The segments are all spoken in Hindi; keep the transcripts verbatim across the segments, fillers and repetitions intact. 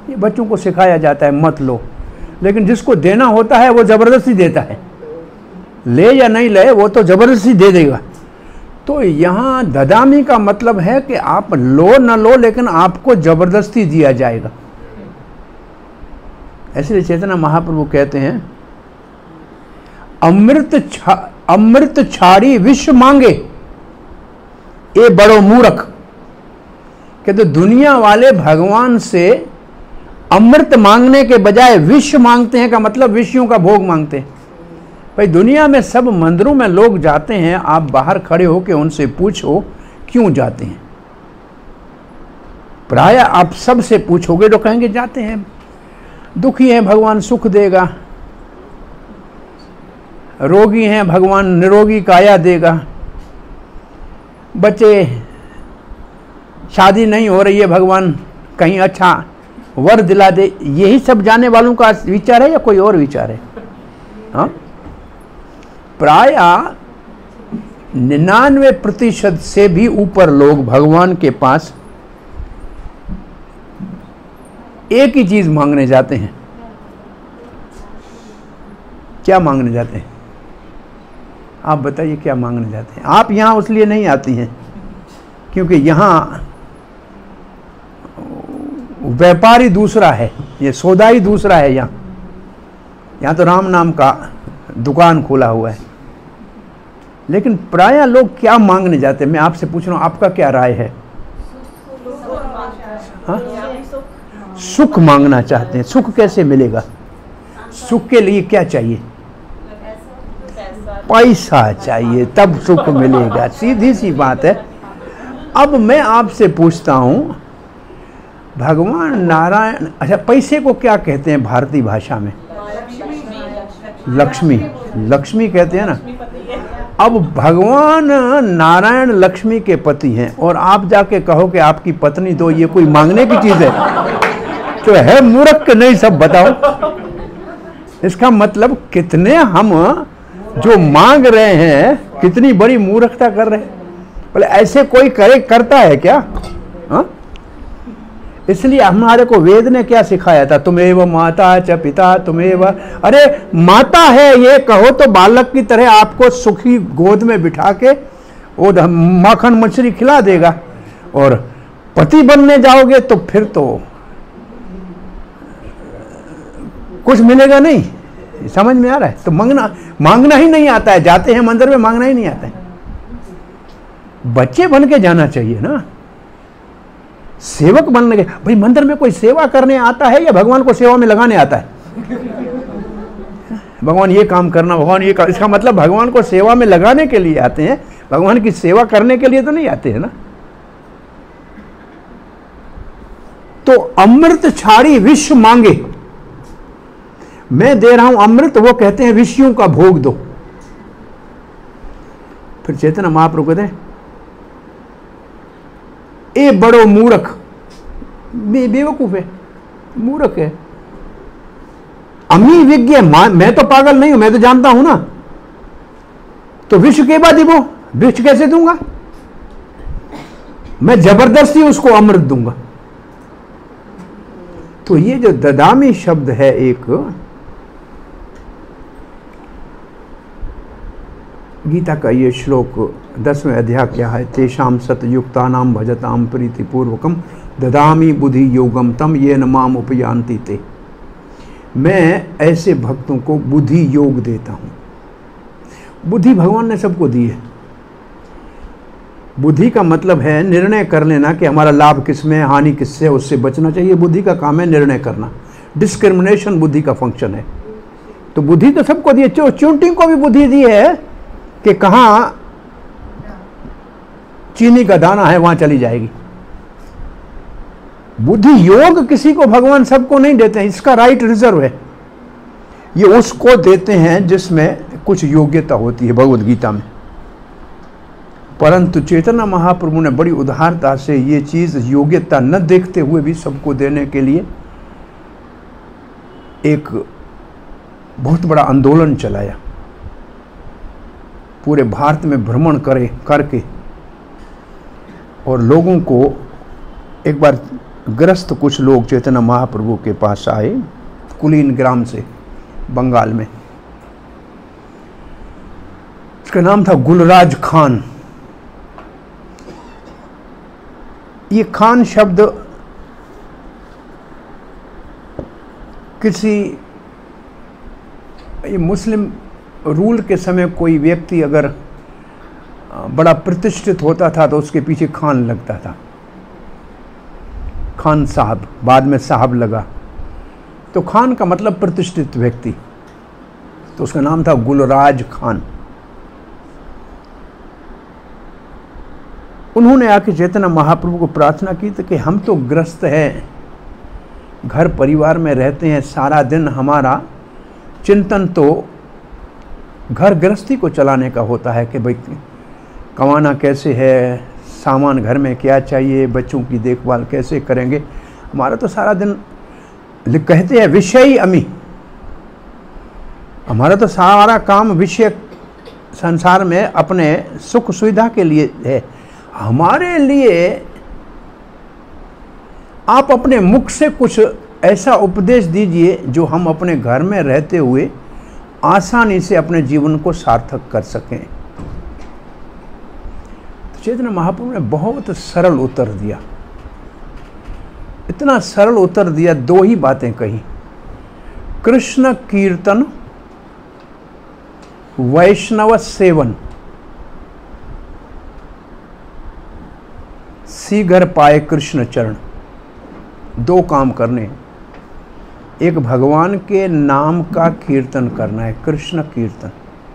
ये बच्चों को सिखाया जाता है मत लो, लेकिन जिसको देना होता है वो ज़बरदस्ती देता है, ले या नहीं ले वो तो ज़बरदस्ती दे देगा। तो यहाँ ददामी का मतलब है कि आप लो न लो लेकिन आपको ज़बरदस्ती दिया जाएगा। इसलिए चैतन्य महाप्रभु कहते हैं अमृत छा, अमृत छाड़ी विश्व मांगे ये बड़ो मूर्ख। कहते तो दुनिया वाले भगवान से अमृत मांगने के बजाय विश्व मांगते हैं, का मतलब विषयों का भोग मांगते हैं। भाई दुनिया में सब मंदिरों में लोग जाते हैं, आप बाहर खड़े होकर उनसे पूछो क्यों जाते हैं। प्राय आप सबसे पूछोगे तो कहेंगे जाते हैं, दुखी हैं भगवान सुख देगा, रोगी हैं भगवान निरोगी काया देगा, बच्चे शादी नहीं हो रही है भगवान कहीं अच्छा वर दिला दे। यही सब जाने वालों का विचार है या कोई और विचार है? हाँ, प्राय निन्यानवे प्रतिशत से भी ऊपर लोग भगवान के पास एक ही चीज मांगने जाते हैं। क्या मांगने जाते हैं? आप बताइए क्या मांगने जाते हैं? आप यहां उसलिए नहीं आती हैं क्योंकि यहां व्यापारी दूसरा है, ये सौदाई दूसरा है। यहाँ यहाँ तो राम नाम का दुकान खोला हुआ है। लेकिन प्राय लोग क्या मांगने जाते हैं? मैं आपसे पूछ रहा हूँ, आपका क्या राय है? हाँ? सुख मांगना चाहते हैं। सुख कैसे मिलेगा? सुख के लिए क्या चाहिए? पैसा चाहिए, तब सुख मिलेगा। सीधी सी बात है। अब मैं आपसे पूछता हूँ, भगवान नारायण, अच्छा पैसे को क्या कहते हैं भारतीय भाषा में? लक्ष्मी। लक्ष्मी कहते हैं ना। अब भगवान नारायण लक्ष्मी के पति हैं और आप जाके कहो कि आपकी पत्नी दो, ये कोई मांगने की चीज है? तो है मूर्ख के नहीं? सब बताओ। इसका मतलब कितने हम जो मांग रहे हैं कितनी बड़ी मूर्खता कर रहे हैं। बोले ऐसे कोई करे करता है क्या? हा? इसलिए हमारे को वेद ने क्या सिखाया था? तुमेव माता च पिता तुमेव। अरे माता है ये कहो तो बालक की तरह आपको सुखी गोद में बिठा के वो माखन मछली खिला देगा, और पति बनने जाओगे तो फिर तो कुछ मिलेगा नहीं। समझ में आ रहा है? तो मांगना मांगना ही नहीं आता है। जाते हैं मंदिर में, मांगना ही नहीं आता है। बच्चे बन के जाना चाहिए ना, सेवक बनने के। भाई मंदिर में कोई सेवा करने आता है या भगवान को सेवा में लगाने आता है? भगवान ये काम करना, भगवान ये काम, इसका मतलब भगवान को सेवा में लगाने के लिए आते हैं, भगवान की सेवा करने के लिए तो नहीं आते हैं ना। तो अमृत छाड़ी विश्व मांगे, मैं दे रहा हूं अमृत, वो कहते हैं विषयों का भोग दो। फिर चैतन्य महाप्रभु कहते हैं ए बड़ो मूर्ख। बे, बेवकूफ है, मूर्ख है। अमी विज्ञ, मैं तो पागल नहीं हूं, मैं तो जानता हूं ना। तो विश्व के बाद वो विश्व कैसे दूंगा? मैं जबरदस्ती उसको अमृत दूंगा। तो ये जो ददामी शब्द है, एक गीता का ये श्लोक दसवें अध्याय क्या है? तेषाम सतयुक्तानाम भजताम प्रीतिपूर्वकम ददामी बुद्धि योगम तम ये न माम उपयांति ते। मैं ऐसे भक्तों को बुद्धि योग देता हूं। बुद्धि भगवान ने सबको दी है। बुद्धि का मतलब है निर्णय कर लेना कि हमारा लाभ किसमें, हानि किससे, उससे बचना चाहिए। बुद्धि का काम है निर्णय करना। डिस्क्रिमिनेशन बुद्धि का फंक्शन है। तो बुद्धि तो सबको दी है। चूंटी को भी बुद्धि दी है कि कहां चीनी का दाना है वहां चली जाएगी। बुद्धि योग किसी को भगवान सबको नहीं देते हैं, इसका राइट रिजर्व है। ये उसको देते हैं जिसमें कुछ योग्यता होती है भगवद गीता में। परंतु चैतन्य महाप्रभु ने बड़ी उदारता से ये चीज योग्यता न देखते हुए भी सबको देने के लिए एक बहुत बड़ा आंदोलन चलाया। पूरे भारत में भ्रमण करे करके और लोगों को एक बार ग्रस्त कुछ लोग चैतन्य महाप्रभु के पास आए, कुलीन ग्राम से, बंगाल में। उसका नाम था गुलराज खान। ये खान शब्द किसी, ये मुस्लिम रूल के समय कोई व्यक्ति अगर बड़ा प्रतिष्ठित होता था तो उसके पीछे खान लगता था, खान साहब, बाद में साहब लगा। तो खान का मतलब प्रतिष्ठित व्यक्ति, तो उसका नाम था गुलराज खान। उन्होंने आके चैतन्य महाप्रभु को प्रार्थना की थी कि हम तो ग्रस्त हैं, घर परिवार में रहते हैं, सारा दिन हमारा चिंतन तो घर गृहस्थी को चलाने का होता है कि भाई कमाना कैसे है, सामान घर में क्या चाहिए, बच्चों की देखभाल कैसे करेंगे। हमारा तो सारा दिन, कहते हैं विषय अमी, हमारा तो सारा काम विषय संसार में अपने सुख सुविधा के लिए है। हमारे लिए आप अपने मुख से कुछ ऐसा उपदेश दीजिए जो हम अपने घर में रहते हुए आसानी से अपने जीवन को सार्थक कर सकें। तो चैतन्य महाप्रभु ने बहुत सरल उत्तर दिया, इतना सरल उत्तर दिया, दो ही बातें कही, कृष्ण कीर्तन वैष्णव सेवन, शीघ्र पाए कृष्ण चरण। दो काम करने, एक भगवान के नाम का कीर्तन करना है, कृष्ण कीर्तन।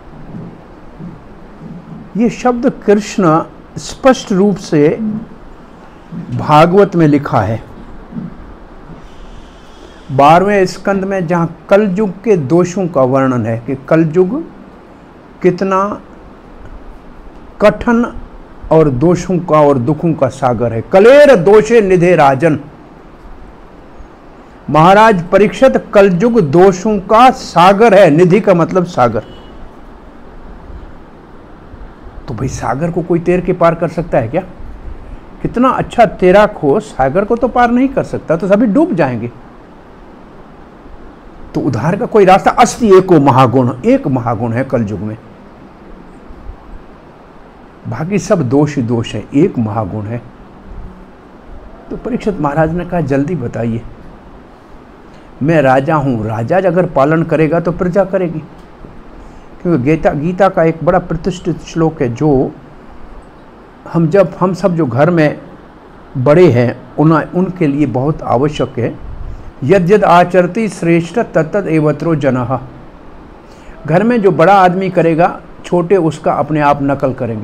ये शब्द कृष्ण स्पष्ट रूप से भागवत में लिखा है, बारहवें स्कंद में, जहां कलयुग के दोषों का वर्णन है कि कलयुग कितना कठिन और दोषों का और दुखों का सागर है। कलेर दोषे निधे राजन, महाराज परीक्षित कलयुग दोषों का सागर है। निधि का मतलब सागर। तो भाई सागर को कोई तैर के पार कर सकता है क्या? कितना अच्छा तैराक हो, सागर को तो पार नहीं कर सकता, तो सभी डूब जाएंगे। तो उद्धार का कोई रास्ता अस्ति एको महागुण, एक महागुण है कलयुग में, बाकी सब दोष ही दोष है, एक महागुण है। तो परीक्षित महाराज ने कहा जल्दी बताइए, मैं राजा हूं, राजा अगर पालन करेगा तो प्रजा करेगी। क्योंकि गीता गीता का एक बड़ा प्रतिष्ठित श्लोक है जो हम जब हम सब जो घर में बड़े हैं उन उनके लिए बहुत आवश्यक है। यद यद आचरति श्रेष्ठ तत्तद एवत्रो जनः। घर में जो बड़ा आदमी करेगा छोटे उसका अपने आप नकल करेंगे।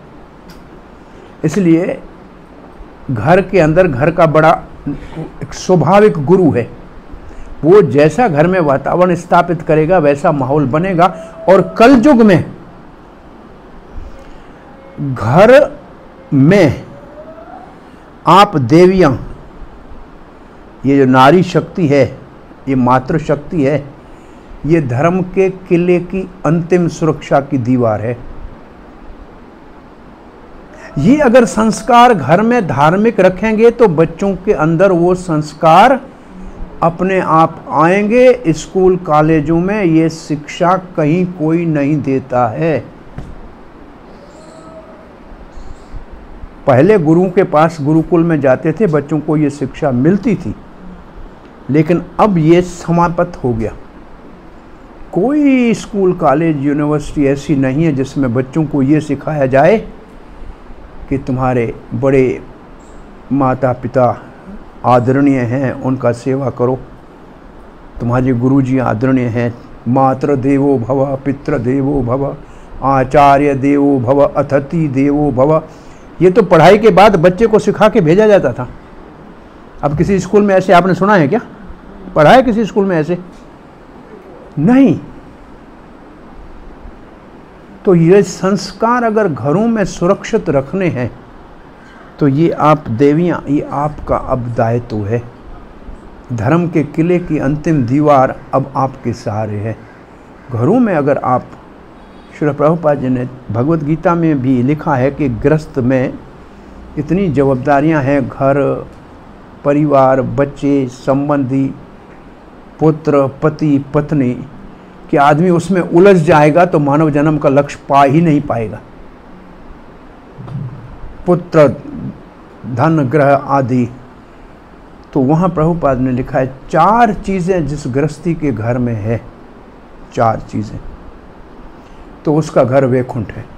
इसलिए घर के अंदर घर का बड़ा एक स्वाभाविक गुरु है, वो जैसा घर में वातावरण स्थापित करेगा वैसा माहौल बनेगा। और कलयुग में घर में आप देवियां, ये जो नारी शक्ति है, ये मातृ शक्ति है, ये धर्म के किले की अंतिम सुरक्षा की दीवार है। ये अगर संस्कार घर में धार्मिक रखेंगे तो बच्चों के अंदर वो संस्कार अपने आप आएंगे। स्कूल कॉलेजों में ये शिक्षा कहीं कोई नहीं देता है। पहले गुरुओं के पास गुरुकुल में जाते थे, बच्चों को ये शिक्षा मिलती थी, लेकिन अब ये समाप्त हो गया। कोई स्कूल कॉलेज यूनिवर्सिटी ऐसी नहीं है जिसमें बच्चों को ये सिखाया जाए कि तुम्हारे बड़े माता पिता आदरणीय हैं, उनका सेवा करो, तुम्हारे गुरुजी आदरणीय हैं, मातृ देवो भव, पितृ देवो भव, आचार्य देवो भव, अतिथि देवो भव। ये तो पढ़ाई के बाद बच्चे को सिखा के भेजा जाता था। अब किसी स्कूल में ऐसे आपने सुना है क्या? पढ़ा है किसी स्कूल में ऐसे? नहीं। तो ये संस्कार अगर घरों में सुरक्षित रखने हैं तो ये आप देवियां, ये आपका अब दायित्व है। धर्म के किले की अंतिम दीवार अब आपके सहारे है। घरों में अगर आप, श्री प्रभुपाद जी ने भगवत गीता में भी लिखा है कि गृहस्थ में इतनी जवाबदारियां हैं, घर परिवार, बच्चे, संबंधी, पुत्र, पति, पत्नी कि आदमी उसमें उलझ जाएगा तो मानव जन्म का लक्ष्य पा ही नहीं पाएगा। पुत्र, धन, ग्रह आदि। तो वहाँ प्रभुपाद ने लिखा है चार चीज़ें जिस गृहस्थी के घर में है, चार चीज़ें, तो उसका घर वैकुंठ है।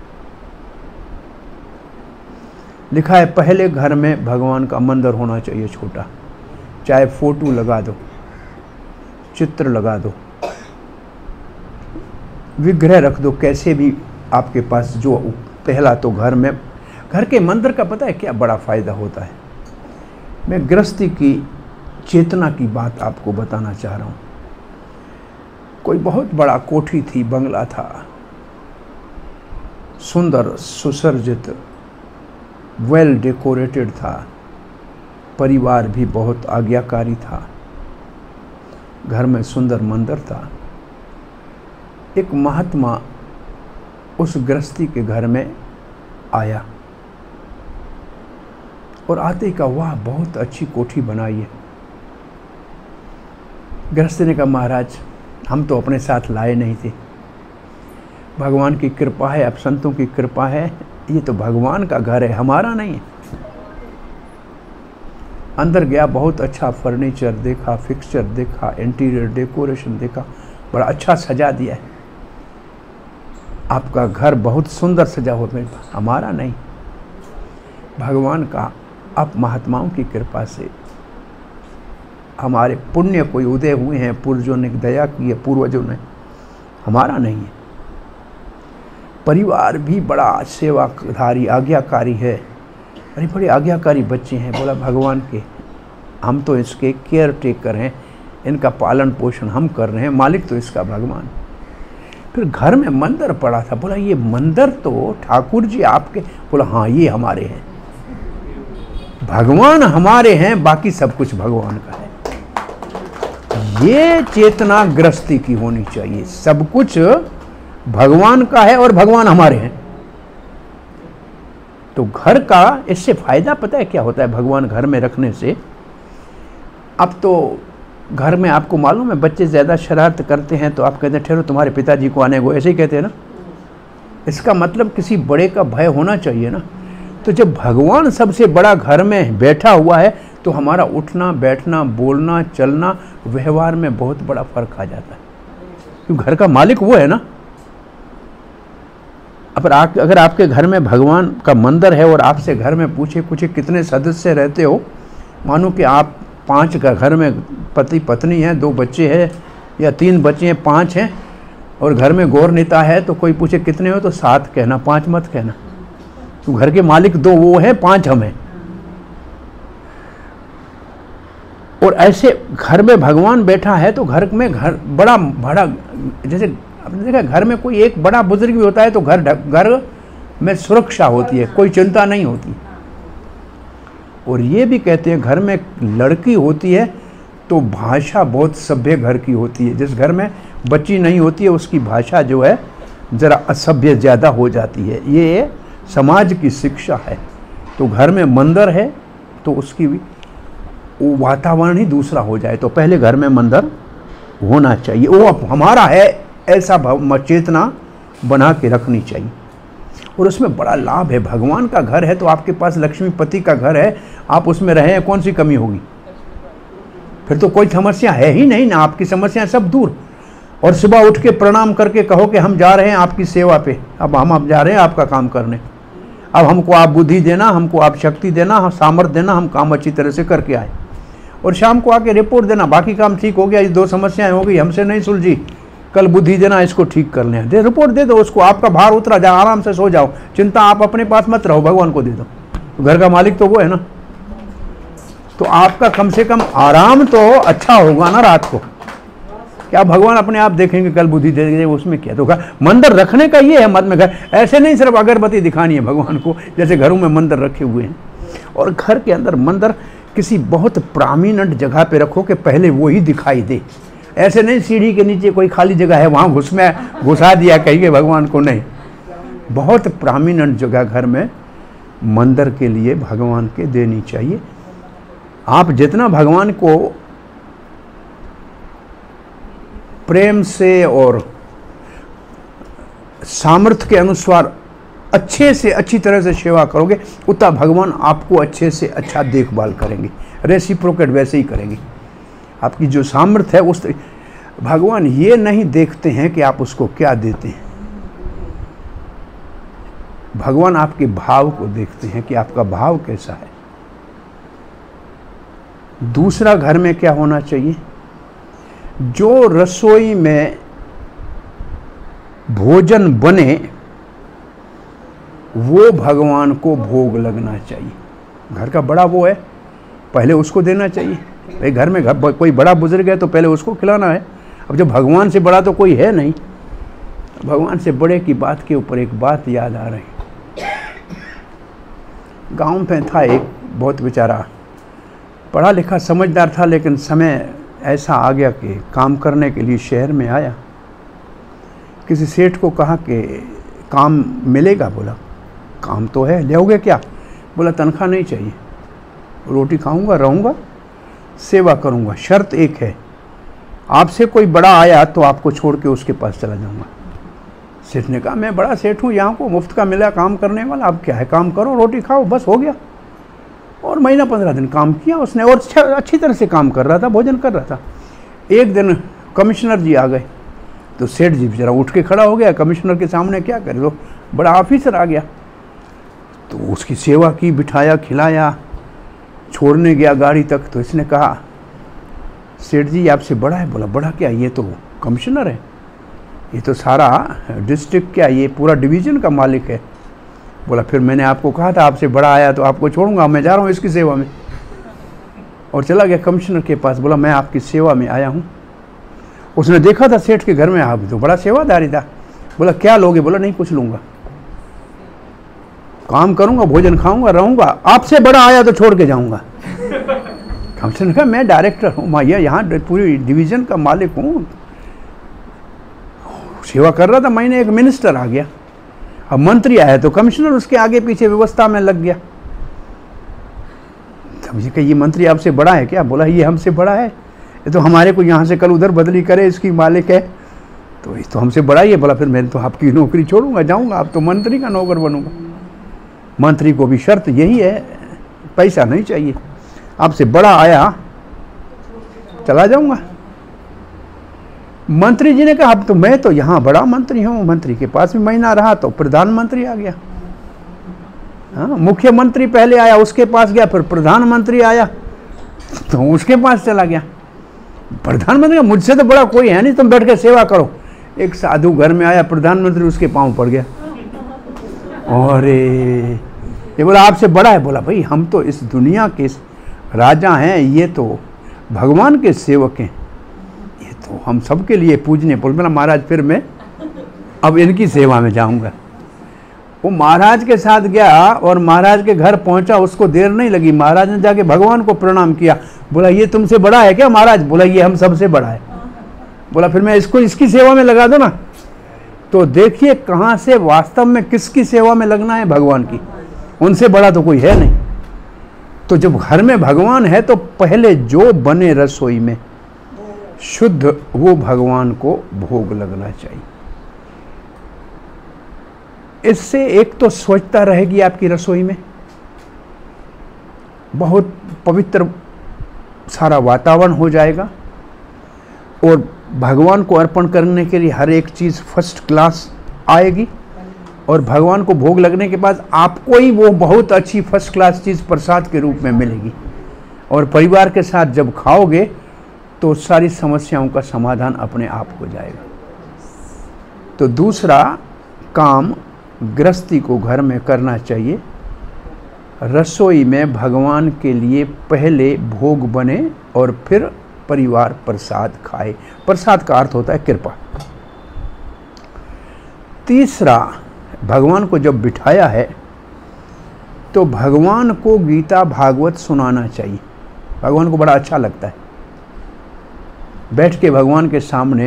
लिखा है पहले घर में भगवान का मंदिर होना चाहिए छोटा, चाहे फोटो लगा दो, चित्र लगा दो, विग्रह रख दो, कैसे भी आपके पास जो। पहला तो घर में, घर के मंदिर का पता है क्या बड़ा फायदा होता है। मैं गृहस्थी की चेतना की बात आपको बताना चाह रहा हूँ। कोई बहुत बड़ा कोठी थी, बंगला था, सुंदर सुसज्जित, वेल डेकोरेटेड था, परिवार भी बहुत आज्ञाकारी था, घर में सुंदर मंदिर था। एक महात्मा उस गृहस्थी के घर में आया और आते ही कहा वाह बहुत अच्छी कोठी बनाई है। गृहस्थी ने कहा महाराज हम तो अपने साथ लाए नहीं थे, भगवान की कृपा है, अब संतों की कृपा है, ये तो भगवान का घर है, हमारा नहीं है। अंदर गया, बहुत अच्छा फर्नीचर देखा, फिक्सचर देखा, इंटीरियर डेकोरेशन देखा, बड़ा अच्छा सजा दिया है, आपका घर बहुत सुंदर सजा हुआ है, हमारा नहीं, भगवान का। अब महात्माओं की कृपा से हमारे पुण्य कोई उदय हुए हैं, पूर्वजों ने दया की है, पूर्वजों ने, हमारा नहीं है। परिवार भी बड़ा सेवाधारी, आज्ञाकारी है, अरे बड़े आज्ञाकारी बच्चे हैं। बोला भगवान के, हम तो इसके केयर टेकर हैं, इनका पालन पोषण हम कर रहे हैं, मालिक तो इसका भगवान। फिर घर में मंदिर पड़ा था, बोला ये मंदिर तो ठाकुर जी आपके, बोला हाँ ये हमारे हैं, भगवान हमारे हैं, बाकी सब कुछ भगवान का है। ये चेतना गृहस्थी की होनी चाहिए, सब कुछ भगवान का है और भगवान हमारे हैं। तो घर का इससे फायदा पता है क्या होता है भगवान घर में रखने से? अब तो घर में आपको मालूम है बच्चे ज़्यादा शरारत करते हैं तो आप कहते हैं ठहरो तुम्हारे पिताजी को आने को, ऐसे ही कहते हैं ना। इसका मतलब किसी बड़े का भय होना चाहिए ना। तो जब भगवान सबसे बड़ा घर में बैठा हुआ है तो हमारा उठना बैठना बोलना चलना व्यवहार में बहुत बड़ा फर्क आ जाता है, क्योंकि घर का मालिक वो है ना। अब अगर आपके घर में भगवान का मंदिर है और आपसे घर में पूछे पूछे कितने सदस्य रहते हो, मानो कि आप पांच का घर में पति पत्नी है, दो बच्चे हैं या तीन बच्चे हैं, पांच हैं, और घर में गौर नेता है, तो कोई पूछे कितने हो तो सात कहना, पांच मत कहना। तो घर के मालिक दो वो है, पांच हम हैं। और ऐसे घर में भगवान बैठा है तो घर में घर बड़ा बड़ा, जैसे आपने देखा घर में कोई एक बड़ा बुजुर्ग भी होता है तो घर घर में सुरक्षा होती है, कोई चिंता नहीं होती। और ये भी कहते हैं घर में लड़की होती है तो भाषा बहुत सभ्य घर की होती है। जिस घर में बच्ची नहीं होती है उसकी भाषा जो है ज़रा असभ्य ज़्यादा हो जाती है। ये समाज की शिक्षा है। तो घर में मंदिर है तो उसकी वो वातावरण ही दूसरा हो जाए। तो पहले घर में मंदिर होना चाहिए, वो अब हमारा है ऐसा चेतना बना के रखनी चाहिए। और उसमें बड़ा लाभ है। भगवान का घर है तो आपके पास लक्ष्मीपति का घर है, आप उसमें रहें, कौन सी कमी होगी? फिर तो कोई समस्या है ही नहीं ना, आपकी समस्या सब दूर। और सुबह उठ के प्रणाम करके कहो कि हम जा रहे हैं आपकी सेवा पे, अब हम अब जा रहे हैं आपका काम करने, अब हमको आप बुद्धि देना, हमको आप शक्ति देना, हम सामर्थ्य देना, हम काम अच्छी तरह से करके आए। और शाम को आके रिपोर्ट देना, बाकी काम ठीक हो गया, ये दो समस्याएं हो गई, हमसे नहीं सुलझी, कल बुद्धि देना, इसको ठीक कर लें, दे रिपोर्ट दे दो उसको, आपका भार उतरा, जाओ आराम से सो जाओ, चिंता आप अपने पास मत रहो, भगवान को दे दो। तो घर का मालिक तो वो है ना। तो आपका कम से कम आराम तो अच्छा होगा ना रात को। क्या भगवान अपने आप देखेंगे कल बुद्धि दे देंगे, उसमें क्या? तो मंदिर रखने का ये है मत में, घर ऐसे नहीं सिर्फ अगरबत्ती दिखानी है भगवान को जैसे घरों में मंदिर रखे हुए हैं। और घर के अंदर मंदिर किसी बहुत प्रामीनेंट जगह पे रखो कि पहले वो ही दिखाई दे। ऐसे नहीं सीढ़ी के नीचे कोई खाली जगह है वहाँ घुस में घुसा दिया कहिए भगवान को, नहीं। बहुत प्रामीनेंट जगह घर में मंदिर के लिए भगवान के देनी चाहिए। आप जितना भगवान को प्रेम से और सामर्थ्य के अनुसार अच्छे से अच्छी तरह से सेवा करोगे, उतना भगवान आपको अच्छे से अच्छा देखभाल करेंगे, रेसिप्रोकेट वैसे ही करेंगे। आपकी जो सामर्थ्य है उस भगवान ये नहीं देखते हैं कि आप उसको क्या देते हैं, भगवान आपके भाव को देखते हैं कि आपका भाव कैसा है। दूसरा, घर में क्या होना चाहिए, जो रसोई में भोजन बने वो भगवान को भोग लगना चाहिए। घर का बड़ा वो है, पहले उसको देना चाहिए। भाई घर में घर, कोई बड़ा बुजुर्ग है तो पहले उसको खिलाना है। अब जब भगवान से बड़ा तो कोई है नहीं, भगवान से बड़े की बात के ऊपर एक बात याद आ रही। गांव में था एक बहुत बेचारा पढ़ा लिखा समझदार था, लेकिन समय ऐसा आ गया कि काम करने के लिए शहर में आया। किसी सेठ को कहा कि काम मिलेगा, बोला काम तो है, ले क्या? बोला तनख्वाह नहीं चाहिए, रोटी खाऊंगा, रहूंगा, सेवा करूंगा, शर्त एक है, आपसे कोई बड़ा आया तो आपको छोड़ के उसके पास चला जाऊंगा। सेठ ने कहा मैं बड़ा सेठ हूँ, यहाँ को मुफ्त का मिला काम करने वाला, अब क्या है, काम करो, रोटी खाओ, बस हो गया। और महीना पंद्रह दिन काम किया उसने, और अच्छी तरह से काम कर रहा था, भोजन कर रहा था। एक दिन कमिश्नर जी आ गए तो सेठ जी बेचारा उठ के खड़ा हो गया, कमिश्नर के सामने क्या करे, तो बड़ा ऑफिसर आ गया तो उसकी सेवा की, बिठाया, खिलाया, छोड़ने गया गाड़ी तक। तो इसने कहा सेठ जी आपसे बड़ा है? बोला बड़ा क्या, ये तो कमिश्नर है, ये तो सारा डिस्ट्रिक्ट क्या, ये पूरा डिवीज़न का मालिक है। बोला फिर मैंने आपको कहा था आपसे बड़ा आया तो आपको छोड़ूंगा, मैं जा रहा हूँ इसकी सेवा में। और चला गया कमिश्नर के पास, बोला मैं आपकी सेवा में आया हूँ। उसने देखा था सेठ के घर में आप तो बड़ा सेवादारी था। बोला क्या लोगे? बोला नहीं कुछ लूँगा, काम करूँगा, भोजन खाऊँगा, रहूँगा, आपसे बड़ा आया तो छोड़ के जाऊँगा। कमिश्नर ने कहा मैं डायरेक्टर हूँ भैया, यहाँ पूरी डिवीज़न का मालिक हूँ, सेवा कर रहा था, महीने एक मिनिस्टर आ गया, अब मंत्री आया तो कमिश्नर उसके आगे पीछे व्यवस्था में लग गया। तब ये कहा ये मंत्री आपसे बड़ा है क्या? बोला ये हमसे बड़ा है, ये तो हमारे को यहाँ से कल उधर बदली करे, इसकी मालिक है, तो ये तो हमसे बड़ा ही है। बोला फिर मैं तो आपकी नौकरी छोड़ूंगा, जाऊँगा, अब तो मंत्री का नौकर बनूंगा। मंत्री को भी शर्त यही है, पैसा नहीं चाहिए, आपसे बड़ा आया चला जाऊँगा। मंत्री जी ने कहा अब तो मैं तो यहाँ बड़ा मंत्री हूँ, मंत्री के पास भी महीना रहा तो प्रधानमंत्री आ गया। हाँ, मुख्यमंत्री पहले आया, उसके पास गया, फिर प्रधानमंत्री आया तो उसके पास चला गया। प्रधानमंत्री का मुझसे तो बड़ा कोई है नहीं, तुम बैठ के सेवा करो। एक साधु घर में आया, प्रधानमंत्री उसके पाँव पड़ गया। और ये बोला आपसे बड़ा है? बोला भाई हम तो इस दुनिया के राजा हैं, ये तो भगवान के सेवक हैं, ये तो हम सबके लिए पूजने। बोला महाराज फिर मैं अब इनकी सेवा में जाऊंगा। वो महाराज के साथ गया और महाराज के घर पहुंचा, उसको देर नहीं लगी, महाराज ने जाके भगवान को प्रणाम किया। बोला ये तुमसे बड़ा है क्या महाराज? बोला ये हम सबसे बड़ा है। बोला फिर मैं इसको इसकी सेवा में लगा दो ना। तो देखिए कहाँ से वास्तव में किसकी सेवा में लगना है, भगवान की, उनसे बड़ा तो कोई है नहीं। तो जब घर में भगवान है तो पहले जो बने रसोई में शुद्ध, वो भगवान को भोग लगना चाहिए। इससे एक तो स्वच्छता रहेगी आपकी रसोई में, बहुत पवित्र सारा वातावरण हो जाएगा, और भगवान को अर्पण करने के लिए हर एक चीज़ फर्स्ट क्लास आएगी, और भगवान को भोग लगने के बाद आपको ही वो बहुत अच्छी फर्स्ट क्लास चीज़ प्रसाद के रूप में मिलेगी। और परिवार के साथ जब खाओगे तो सारी समस्याओं का समाधान अपने आप हो जाएगा। तो दूसरा काम गृहस्थी को घर में करना चाहिए, रसोई में भगवान के लिए पहले भोग बने और फिर परिवार प्रसाद खाए। प्रसाद का अर्थ होता है कृपा। तीसरा, भगवान को जब बिठाया है तो भगवान को गीता भागवत सुनाना चाहिए। भगवान को बड़ा अच्छा लगता है बैठ के भगवान के सामने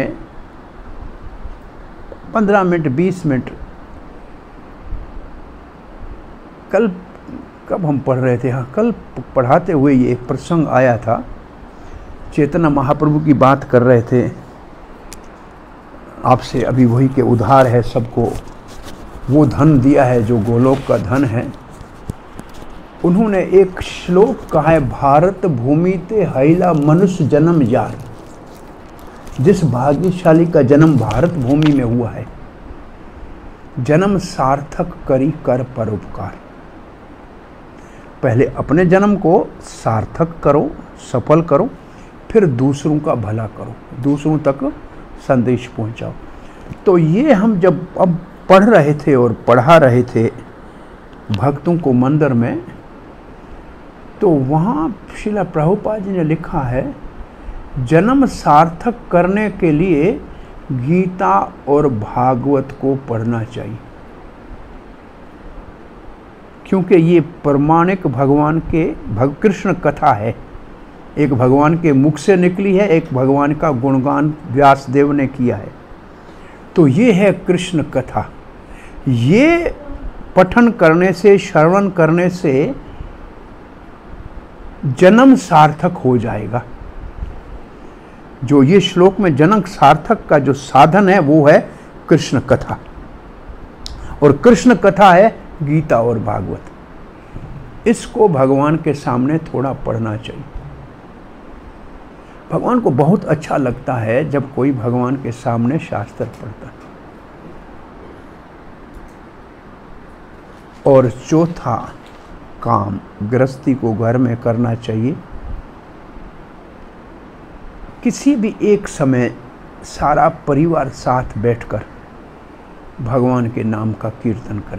पंद्रह मिनट बीस मिनट। कल कब हम पढ़ रहे थे, हाँ कल पढ़ाते हुए ये एक प्रसंग आया था, चैतन्य महाप्रभु की बात कर रहे थे आपसे, अभी वही के उधार है सबको, वो धन दिया है जो गोलोक का धन है। उन्होंने एक श्लोक कहा है, भारत भूमि ते हैला मनुष्य जन्म यार। जिस भाग्यशाली का जन्म भारत भूमि में हुआ है, जन्म सार्थक करी कर परोपकार। पहले अपने जन्म को सार्थक करो, सफल करो, फिर दूसरों का भला करो, दूसरों तक संदेश पहुंचाओ। तो ये हम जब अब पढ़ रहे थे और पढ़ा रहे थे भक्तों को मंदिर में, तो वहाँ श्रील प्रभुपाद जी ने लिखा है, जन्म सार्थक करने के लिए गीता और भागवत को पढ़ना चाहिए, क्योंकि ये प्रमाणिक भगवान के भग कृष्ण कथा है। एक भगवान के मुख से निकली है, एक भगवान का गुणगान व्यास देव ने किया है। तो ये है कृष्ण कथा। ये पठन करने से, श्रवण करने से जन्म सार्थक हो जाएगा। जो ये श्लोक में जन्म सार्थक का जो साधन है वो है कृष्ण कथा, और कृष्ण कथा है गीता और भागवत। इसको भगवान के सामने थोड़ा पढ़ना चाहिए। भगवान को बहुत अच्छा लगता है जब कोई भगवान के सामने शास्त्र पढ़ता है। और चौथा काम गृहस्थी को घर में करना चाहिए, किसी भी एक समय सारा परिवार साथ बैठकर भगवान के नाम का कीर्तन करें।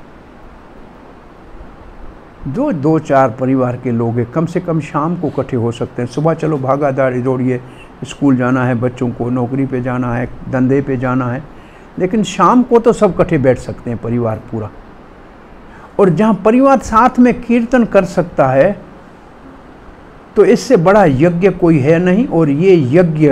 जो दो चार परिवार के लोग हैं, कम से कम शाम को इकट्ठे हो सकते हैं। सुबह चलो भागा दौड़ी दौड़िए, स्कूल जाना है, बच्चों को नौकरी पे जाना है, धंधे पे जाना है, लेकिन शाम को तो सब इकट्ठे बैठ सकते हैं परिवार पूरा। और जहाँ परिवार साथ में कीर्तन कर सकता है, तो इससे बड़ा यज्ञ कोई है नहीं। और ये यज्ञ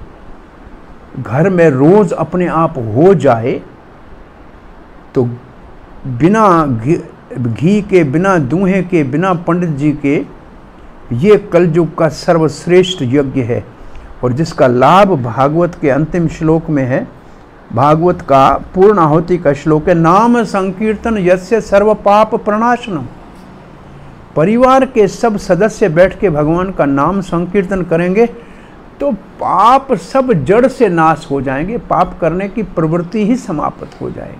घर में रोज अपने आप हो जाए तो बिना घी के, बिना दूहे के, बिना पंडित जी के, ये कलयुग का सर्वश्रेष्ठ यज्ञ है। और जिसका लाभ भागवत के अंतिम श्लोक में है। भागवत का पूर्ण आहुति का श्लोक है, नाम संकीर्तन यस्य सर्व पाप प्रणाशनम। परिवार के सब सदस्य बैठ के भगवान का नाम संकीर्तन करेंगे तो पाप सब जड़ से नाश हो जाएंगे, पाप करने की प्रवृत्ति ही समाप्त हो जाएगी।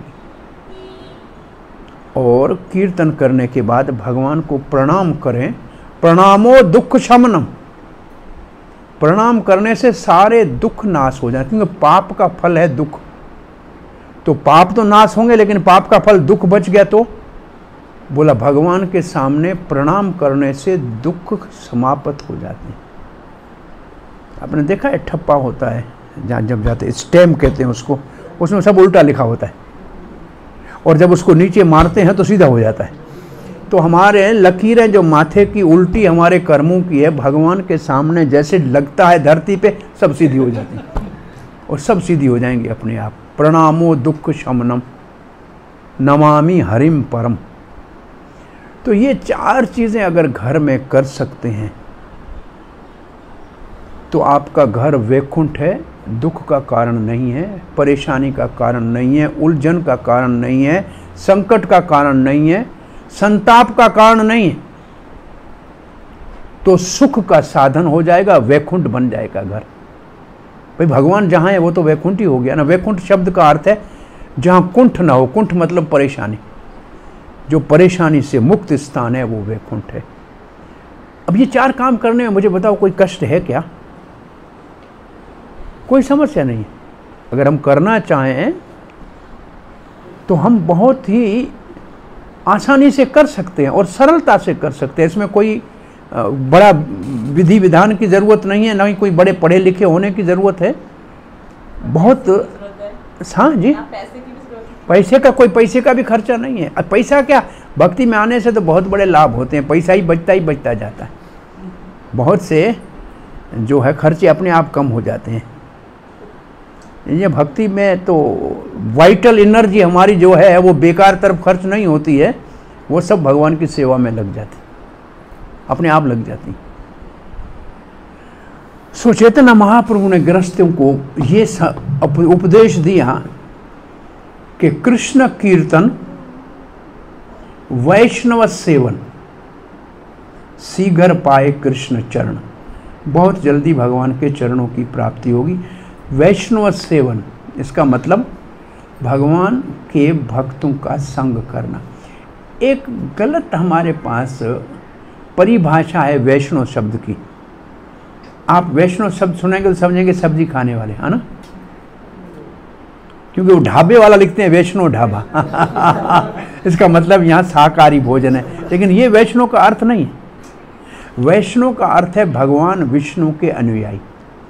और कीर्तन करने के बाद भगवान को प्रणाम करें, प्रणामो दुख शमनम। प्रणाम करने से सारे दुख नाश हो जाते, क्योंकि पाप का फल है दुख। तो पाप तो नाश होंगे, लेकिन पाप का फल दुख बच गया। तो बोला भगवान के सामने प्रणाम करने से दुख समाप्त हो जाते हैं। आपने देखा है ठप्पा होता है जहाँ जब जाते, स्टैम्प कहते हैं उसको, उसमें सब उल्टा लिखा होता है, और जब उसको नीचे मारते हैं तो सीधा हो जाता है। तो हमारे लकीरें जो माथे की उल्टी हमारे कर्मों की है, भगवान के सामने जैसे लगता है धरती पे, सब सीधी हो जाती है, और सब सीधी हो जाएंगी अपने आप। प्रणामो दुख शमनम नमामि हरिम परम। तो ये चार चीज़ें अगर घर में कर सकते हैं तो आपका घर वैकुंठ है, दुख का कारण नहीं है, परेशानी का कारण नहीं है, उलझन का कारण नहीं है, संकट का कारण नहीं है, संताप का कारण नहीं है। तो सुख का साधन हो जाएगा, वैकुंठ बन जाएगा घर। भाई भगवान जहाँ है वो तो वैकुंठ ही हो गया ना। वैकुंठ शब्द का अर्थ है जहाँ कुंठ ना हो। कुंठ मतलब परेशानी, जो परेशानी से मुक्त स्थान है वो वैकुंठ है। अब ये चार काम करने में मुझे बताओ कोई कष्ट है क्या? कोई समस्या नहीं है। अगर हम करना चाहें तो हम बहुत ही आसानी से कर सकते हैं और सरलता से कर सकते हैं। इसमें कोई बड़ा विधि विधान की ज़रूरत नहीं है, ना ही कोई बड़े पढ़े लिखे होने की ज़रूरत है। बहुत हाँ जी, पैसे का कोई पैसे का भी खर्चा नहीं है। अब पैसा क्या, भक्ति में आने से तो बहुत बड़े लाभ होते हैं, पैसा ही बचता ही बचता जाता है। बहुत से जो है खर्चे अपने आप कम हो जाते हैं। ये भक्ति में तो वाइटल एनर्जी हमारी जो है वो बेकार तरफ खर्च नहीं होती है, वो सब भगवान की सेवा में लग जाती, अपने आप लग जाती। सो चैतन्य महाप्रभु ने गृहस्थों को ये उपदेश दिया कि कृष्ण कीर्तन, वैष्णव सेवन, शीघ्र पाए कृष्ण चरण, बहुत जल्दी भगवान के चरणों की प्राप्ति होगी। वैष्णव सेवन इसका मतलब भगवान के भक्तों का संग करना। एक गलत हमारे पास परिभाषा है वैष्णव शब्द की। आप वैष्णव शब्द सुनेंगे तो समझेंगे सब्जी खाने वाले, है ना, क्योंकि वो ढाबे वाला लिखते हैं वैष्णव ढाबा इसका मतलब यहाँ शाकाहारी भोजन है, लेकिन ये वैष्णव का अर्थ नहीं है। वैष्णव का अर्थ है भगवान विष्णु के अनुयायी।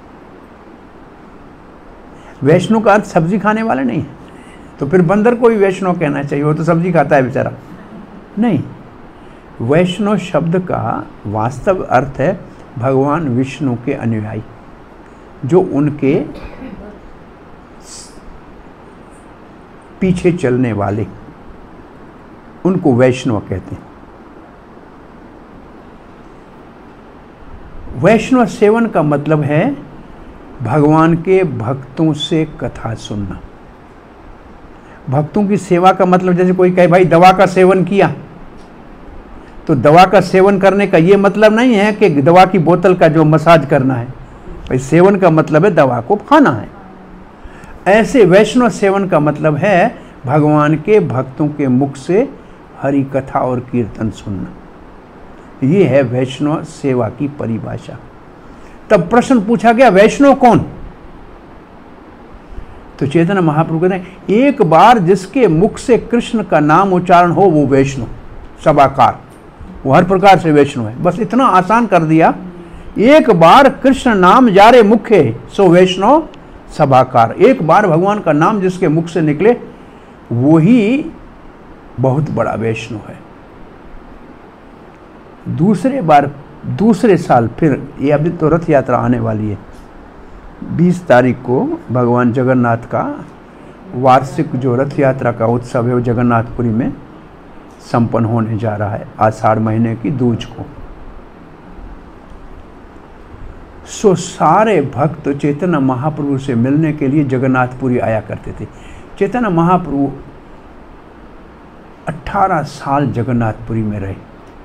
वैष्णव का अर्थ सब्जी खाने वाले नहीं है, तो फिर बंदर को भी वैष्णव कहना चाहिए, वो तो सब्जी खाता है बेचारा। नहीं, वैष्णव शब्द का वास्तव अर्थ है भगवान विष्णु के अनुयायी, जो उनके पीछे चलने वाले, उनको वैष्णव कहते हैं। वैष्णव सेवन का मतलब है भगवान के भक्तों से कथा सुनना। भक्तों की सेवा का मतलब, जैसे कोई कहे भाई दवा का सेवन किया, तो दवा का सेवन करने का ये मतलब नहीं है कि दवा की बोतल का जो मसाज करना है। भाई सेवन का मतलब है दवा को खाना है। ऐसे वैष्णव सेवन का मतलब है भगवान के भक्तों के मुख से हरि कथा और कीर्तन सुनना। ये है वैष्णव सेवा की परिभाषा। तब प्रश्न पूछा गया वैष्णव कौन? तो चैतन्य महाप्रभु कहते हैं एक बार जिसके मुख से कृष्ण का नाम उच्चारण हो वो वैष्णव सबाकार, वो हर प्रकार से वैष्णव है। बस इतना आसान कर दिया, एक बार कृष्ण नाम जारे मुखे सो वैष्णव सबाकार। एक बार भगवान का नाम जिसके मुख से निकले वो ही बहुत बड़ा वैष्णव है। दूसरे बार दूसरे साल फिर, ये अभी तो रथ यात्रा आने वाली है, बीस तारीख को भगवान जगन्नाथ का वार्षिक जो रथ यात्रा का उत्सव है वो जगन्नाथपुरी में संपन्न होने जा रहा है आषाढ़ महीने की दूज को। सो सारे भक्त चैतन्य महाप्रभु से मिलने के लिए जगन्नाथपुरी आया करते थे। चैतन्य महाप्रभु अठारह साल जगन्नाथपुरी में रहे,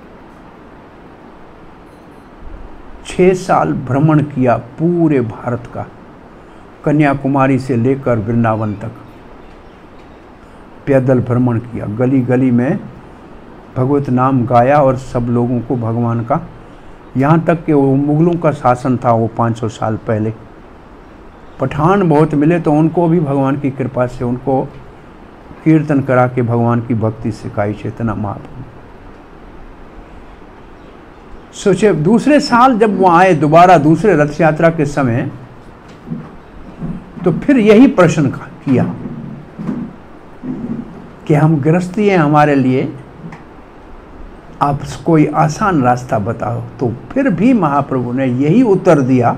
छः साल भ्रमण किया पूरे भारत का, कन्याकुमारी से लेकर वृंदावन तक पैदल भ्रमण किया, गली गली में भगवत नाम गाया और सब लोगों को भगवान का, यहाँ तक कि वो मुगलों का शासन था वो पाँच सौ साल पहले, पठान बहुत मिले तो उनको भी भगवान की कृपा से उनको कीर्तन करा के भगवान की भक्ति सिखाई चैतन्य महाप्रभु। सोचे दूसरे साल जब वो आए दोबारा दूसरे रथ यात्रा के समय, तो फिर यही प्रश्न किया कि हम गृहस्थी हैं, हमारे लिए आप कोई आसान रास्ता बताओ। तो फिर भी महाप्रभु ने यही उत्तर दिया,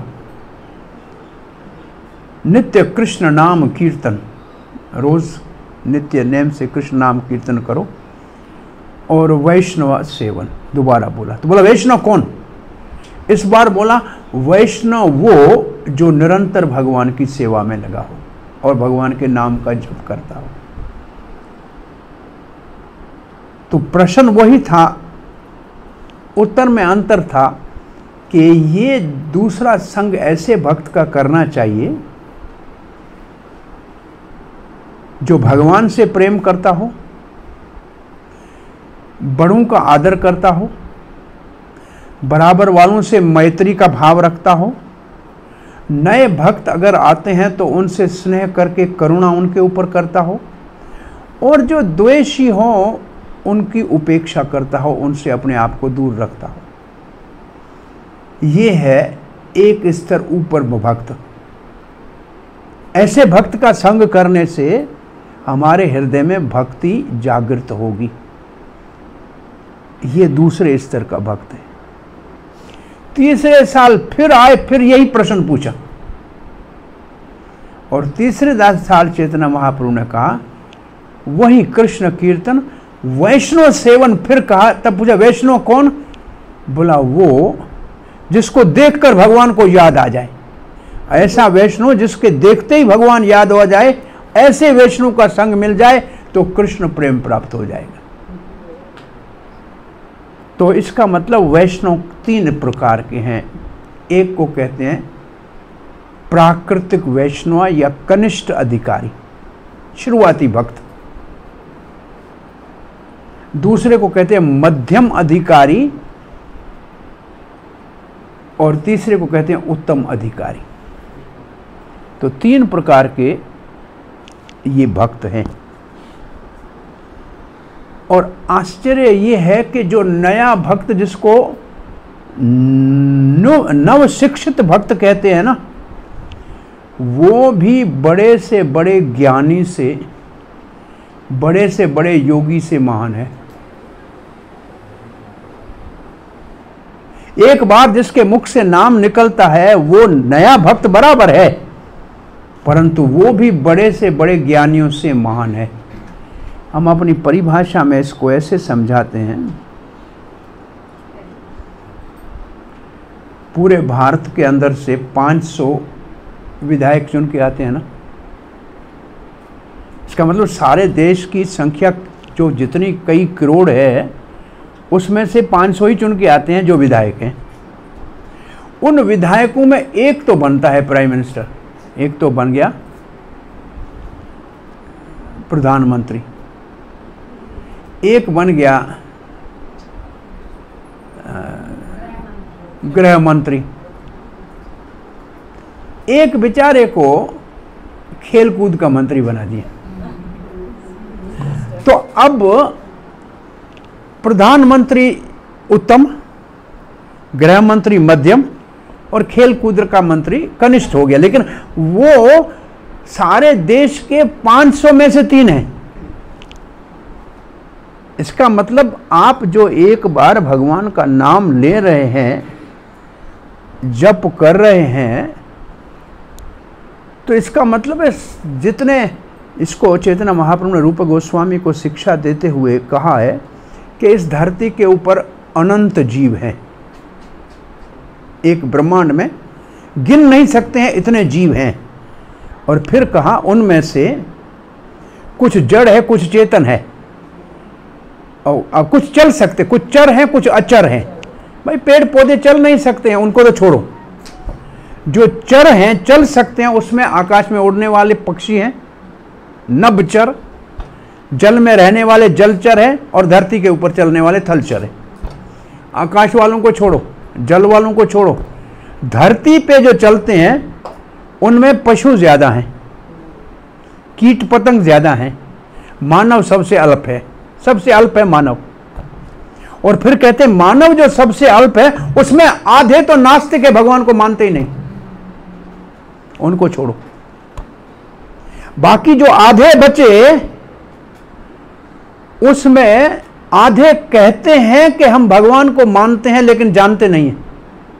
नित्य कृष्ण नाम कीर्तन, रोज नित्य नेम से कृष्ण नाम कीर्तन करो, और वैष्णव सेवन। दोबारा बोला तो बोला वैष्णव कौन? इस बार बोला वैष्णव वो जो निरंतर भगवान की सेवा में लगा हो और भगवान के नाम का जप करता हो। तो प्रश्न वही था, उत्तर में अंतर था कि ये दूसरा संग ऐसे भक्त का करना चाहिए जो भगवान से प्रेम करता हो, बड़ों का आदर करता हो, बराबर वालों से मैत्री का भाव रखता हो, नए भक्त अगर आते हैं तो उनसे स्नेह करके करुणा उनके ऊपर करता हो, और जो द्वेषी हो उनकी उपेक्षा करता हो, उनसे अपने आप को दूर रखता हो। ये है एक स्तर ऊपर भक्त। ऐसे भक्त का संग करने से हमारे हृदय में भक्ति जागृत होगी। ये दूसरे स्तर का भक्त है। तीसरे साल फिर आए, फिर यही प्रश्न पूछा, और तीसरे साल चैतन्य महाप्रभु ने कहा वही कृष्ण कीर्तन, वैष्णव सेवन फिर कहा, तब पूछा वैष्णव कौन? बोला वो जिसको देखकर भगवान को याद आ जाए। ऐसा वैष्णव जिसके देखते ही भगवान याद हो जाए, ऐसे वैष्णव का संग मिल जाए तो कृष्ण प्रेम प्राप्त हो जाएगा। तो इसका मतलब वैष्णव तीन प्रकार के हैं। एक को कहते हैं प्राकृतिक वैष्णव या कनिष्ठ अधिकारी, शुरुआती भक्त। दूसरे को कहते हैं मध्यम अधिकारी और तीसरे को कहते हैं उत्तम अधिकारी। तो तीन प्रकार के ये भक्त हैं। और आश्चर्य ये है कि जो नया भक्त, जिसको नव शिक्षित भक्त कहते हैं ना, वो भी बड़े से बड़े ज्ञानी से, बड़े से बड़े योगी से महान है। एक बार जिसके मुख से नाम निकलता है वो नया भक्त बराबर है, परंतु वो भी बड़े से बड़े ज्ञानियों से महान है। हम अपनी परिभाषा में इसको ऐसे समझाते हैं, पूरे भारत के अंदर से पाँच सौ विधायक चुन के आते हैं ना, इसका मतलब सारे देश की संख्या जो जितनी कई करोड़ है, उसमें से पाँच सौ ही चुन के आते हैं जो विधायक हैं। उन विधायकों में एक तो बनता है प्राइम मिनिस्टर, एक तो बन गया प्रधानमंत्री, एक बन गया गृह मंत्री, एक बेचारे को खेलकूद का मंत्री बना दिया। तो अब प्रधानमंत्री उत्तम, गृह मंत्री मध्यम और खेल कूद का मंत्री कनिष्ठ हो गया, लेकिन वो सारे देश के पाँच सौ में से तीन है। इसका मतलब आप जो एक बार भगवान का नाम ले रहे हैं, जप कर रहे हैं, तो इसका मतलब है जितने, इसको चैतन्य महाप्रभु ने रूप गोस्वामी को शिक्षा देते हुए कहा है कि इस धरती के ऊपर अनंत जीव हैं। एक ब्रह्मांड में गिन नहीं सकते हैं इतने जीव हैं। और फिर कहा उनमें से कुछ जड़ है, कुछ चेतन है, और अब कुछ चल सकते, कुछ चर हैं, कुछ अचर हैं। भाई पेड़ पौधे चल नहीं सकते हैं, उनको तो छोड़ो। जो चर हैं, चल सकते हैं, उसमें आकाश में उड़ने वाले पक्षी हैं, नभचर, जल में रहने वाले जलचर हैं, और धरती के ऊपर चलने वाले थलचर हैं। आकाश वालों को छोड़ो, जल वालों को छोड़ो, धरती पे जो चलते हैं उनमें पशु ज्यादा हैं, कीट पतंग ज्यादा हैं, मानव सबसे अल्प है, सबसे अल्प है मानव। और फिर कहते हैं मानव जो सबसे अल्प है उसमें आधे तो नास्तिक है, भगवान को मानते ही नहीं, उनको छोड़ो। बाकी जो आधे बचे उसमें आधे कहते हैं कि हम भगवान को मानते हैं लेकिन जानते नहीं हैं।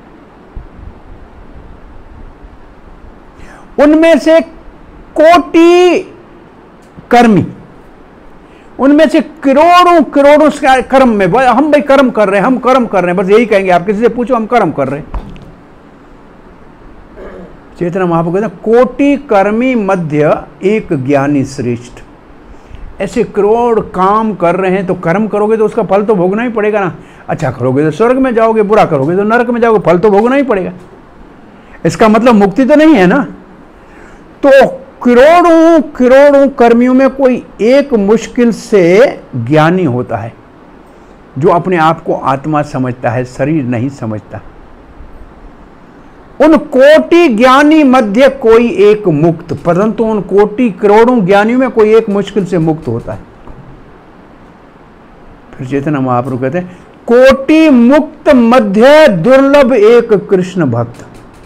उनमें से कोटि कर्मी, उनमें से करोड़ों करोड़ों कर्म में, हम भाई कर्म कर रहे हैं, हम कर्म कर रहे हैं, बस यही कहेंगे। आप किसी से पूछो हम कर्म कर रहे हैं। चैतन्य महाप्रभु कहते हैं कोटि कर्मी मध्य एक ज्ञानी श्रेष्ठ। ऐसे करोड़ काम कर रहे हैं, तो कर्म करोगे तो उसका फल तो भोगना ही पड़ेगा ना। अच्छा करोगे तो स्वर्ग में जाओगे, बुरा करोगे तो नरक में जाओगे, फल तो भोगना ही पड़ेगा। इसका मतलब मुक्ति तो नहीं है ना। तो करोड़ों करोड़ों कर्मियों में कोई एक मुश्किल से ज्ञानी होता है जो अपने आप को आत्मा समझता है, शरीर नहीं समझता। उन कोटि ज्ञानी मध्य कोई एक मुक्त, परंतु उन कोटि करोड़ों ज्ञानियों में कोई एक मुश्किल से मुक्त होता है। फिर चैतन्य महाप्रभु कहते हैं कोटि मुक्त मध्य दुर्लभ एक कृष्ण भक्त।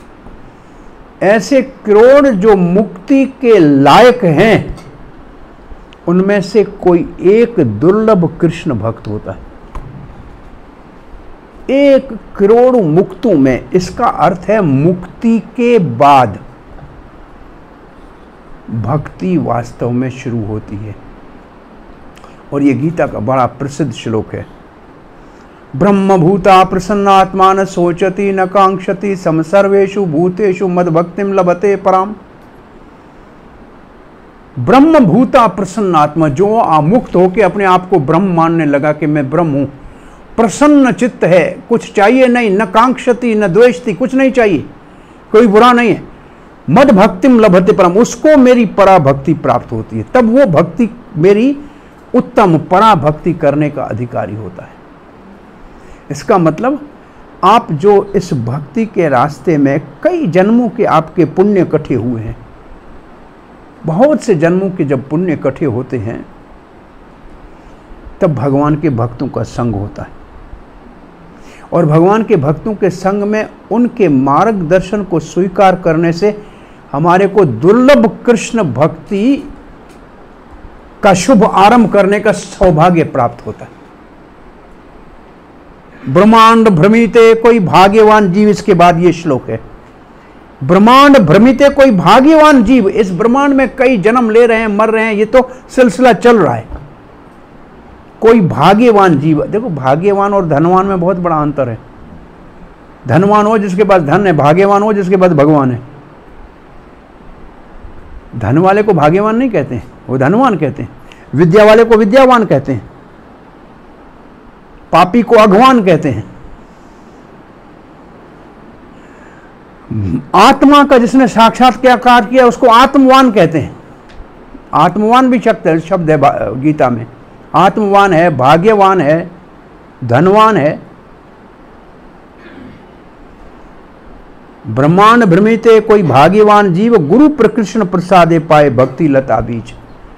ऐसे करोड़ जो मुक्ति के लायक हैं उनमें से कोई एक दुर्लभ कृष्ण भक्त होता है। एक करोड़ मुक्तों में, इसका अर्थ है मुक्ति के बाद भक्ति वास्तव में शुरू होती है। और ये गीता का बड़ा प्रसिद्ध श्लोक है। ब्रह्मभूता प्रसन्नात्मा न सोचती न कांक्षति सम सर्वेषु भूतेषु मद भक्तिम लभते पराम। ब्रह्मभूता प्रसन्नात्मा, जो आमुक्त होकर अपने आप को ब्रह्म मानने लगा कि मैं ब्रह्म हूं, प्रसन्न चित्त है, कुछ चाहिए नहीं, न कांक्षति न द्वेषति, कुछ नहीं चाहिए, कोई बुरा नहीं है, मद भक्तिम लभते परम, उसको मेरी पराभक्ति प्राप्त होती है, तब वो भक्ति मेरी उत्तम पराभक्ति करने का अधिकारी होता है। इसका मतलब आप जो इस भक्ति के रास्ते में कई जन्मों के आपके पुण्य इकट्ठे हुए हैं, बहुत से जन्मों के जब पुण्य इकट्ठे होते हैं तब भगवान के भक्तों का संग होता है, और भगवान के भक्तों के संग में उनके मार्गदर्शन को स्वीकार करने से हमारे को दुर्लभ कृष्ण भक्ति का शुभ आरंभ करने का सौभाग्य प्राप्त होता है। ब्रह्मांड भ्रमिते कोई भाग्यवान जीव, इसके बाद ये श्लोक है, ब्रह्मांड भ्रमिते कोई भाग्यवान जीव, इस ब्रह्मांड में कई जन्म ले रहे हैं, मर रहे हैं, ये तो सिलसिला चल रहा है, कोई भाग्यवान जीव। देखो भाग्यवान और धनवान में बहुत बड़ा अंतर है। धनवान हो जिसके पास धन है, भाग्यवान हो जिसके पास भगवान है। धन वाले को भाग्यवान नहीं कहते हैं, वो धनवान कहते हैं। विद्या वाले को विद्यावान कहते हैं, पापी को अघवान कहते हैं। आत्मा का जिसने साक्षात्कार किया उसको आत्मवान कहते हैं। आत्मवान भी शब्द शब्द है गीता में, आत्मवान है, भाग्यवान है, धनवान है। ब्रह्मांड भ्रमिते कोई भाग्यवान जीव, गुरु प्रकृष्ण प्रसादे पाए भक्ति लता बीज।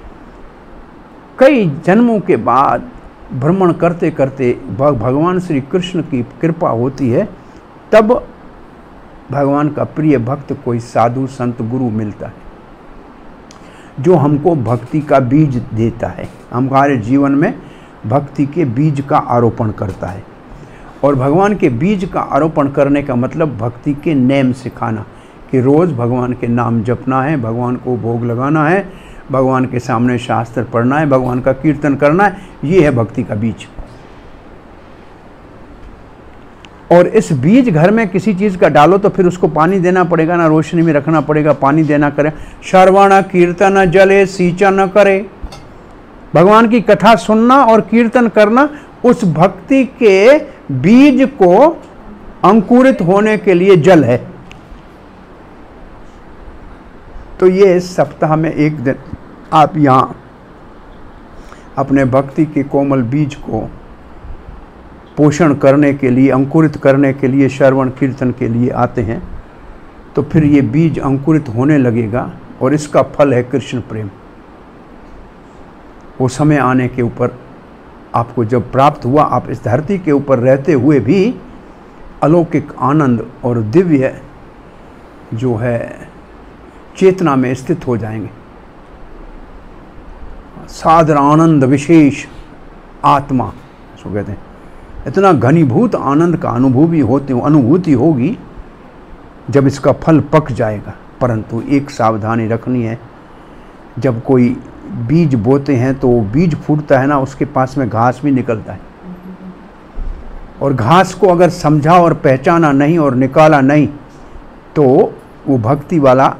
कई जन्मों के बाद भ्रमण करते करते भगवान श्री कृष्ण की कृपा होती है, तब भगवान का प्रिय भक्त कोई साधु संत गुरु मिलता है जो हमको भक्ति का बीज देता है, हमारे जीवन में भक्ति के बीज का आरोपण करता है। और भगवान के बीज का आरोपण करने का मतलब भक्ति के नेम सिखाना, कि रोज़ भगवान के नाम जपना है, भगवान को भोग लगाना है, भगवान के सामने शास्त्र पढ़ना है, भगवान का कीर्तन करना है, ये है भक्ति का बीज। और इस बीज घर में किसी चीज़ का डालो तो फिर उसको पानी देना पड़ेगा ना, रोशनी में रखना पड़ेगा, पानी देना करे। श्रवण कीर्तन जले सींचन करे, भगवान की कथा सुनना और कीर्तन करना उस भक्ति के बीज को अंकुरित होने के लिए जल है। तो ये सप्ताह में एक दिन आप यहाँ अपने भक्ति के कोमल बीज को पोषण करने के लिए, अंकुरित करने के लिए, श्रवण कीर्तन के लिए आते हैं, तो फिर ये बीज अंकुरित होने लगेगा और इसका फल है कृष्ण प्रेम। वो समय आने के ऊपर आपको जब प्राप्त हुआ, आप इस धरती के ऊपर रहते हुए भी अलौकिक आनंद और दिव्य जो है चेतना में स्थित हो जाएंगे। सादर आनंद विशेष आत्मा इसको कहते हैं। इतना घनीभूत आनंद का अनुभूति होती अनुभूति होगी जब इसका फल पक जाएगा। परंतु एक सावधानी रखनी है, जब कोई बीज बोते हैं तो बीज फूटता है ना, उसके पास में घास भी निकलता है, और घास को अगर समझा और पहचाना नहीं और निकाला नहीं तो वो भक्ति वाला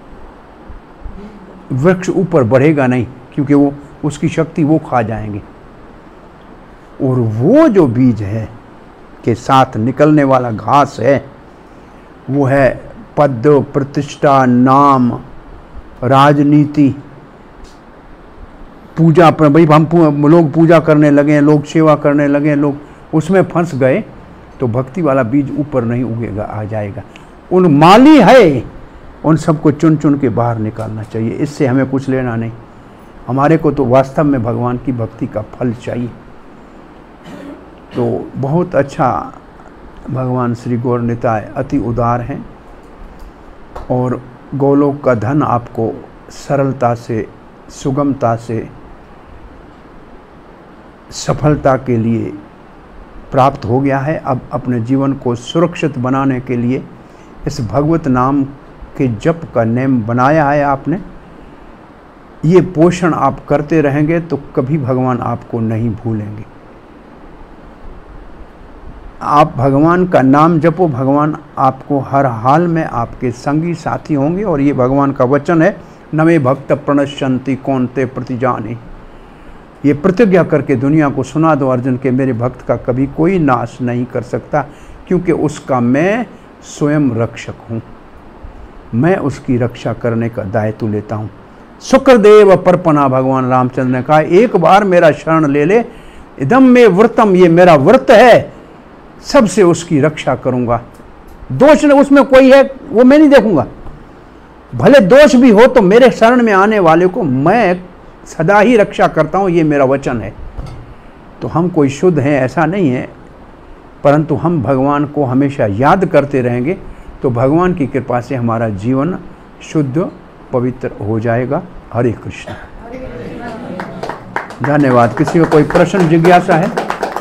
वृक्ष ऊपर बढ़ेगा नहीं, क्योंकि वो उसकी शक्ति वो खा जाएंगे। और वो जो बीज है के साथ निकलने वाला घास है, वो है पद, प्रतिष्ठा, नाम, राजनीति, पूजा पर। भाई हम लोग पूजा करने लगे, लोग सेवा करने लगे, लोग उसमें फंस गए तो भक्ति वाला बीज ऊपर नहीं उगेगा, आ जाएगा। उन माली है, उन सबको चुन चुन के बाहर निकालना चाहिए। इससे हमें कुछ लेना नहीं, हमारे को तो वास्तव में भगवान की भक्ति का फल चाहिए। तो बहुत अच्छा भगवान श्री गौर निताय अति उदार हैं, और गोलोक का धन आपको सरलता से, सुगमता से, सफलता के लिए प्राप्त हो गया है। अब अपने जीवन को सुरक्षित बनाने के लिए इस भगवत नाम के जप का नेम बनाया है आपने, ये पोषण आप करते रहेंगे तो कभी भगवान आपको नहीं भूलेंगे। आप भगवान का नाम जपो, भगवान आपको हर हाल में आपके संगी साथी होंगे। और ये भगवान का वचन है, नमे भक्त प्रणश्यन्ति कौन्ते प्रतिजाने। ये प्रतिज्ञा करके दुनिया को सुना दो अर्जुन के, मेरे भक्त का कभी कोई नाश नहीं कर सकता, क्योंकि उसका मैं स्वयं रक्षक हूँ। मैं उसकी रक्षा करने का दायित्व लेता हूँ। शुक्रदेव परपना, भगवान रामचंद्र ने कहा, एक बार मेरा शरण ले ले, इदम में व्रतम, ये मेरा व्रत है, सबसे उसकी रक्षा करूंगा। दोष उसमें कोई है वो मैं नहीं देखूंगा, भले दोष भी हो तो मेरे शरण में आने वाले को मैं सदा ही रक्षा करता हूं, ये मेरा वचन है। तो हम कोई शुद्ध हैं ऐसा नहीं है, परंतु हम भगवान को हमेशा याद करते रहेंगे तो भगवान की कृपा से हमारा जीवन शुद्ध पवित्र हो जाएगा। हरे कृष्ण। धन्यवाद। किसी को कोई प्रश्न जिज्ञासा है?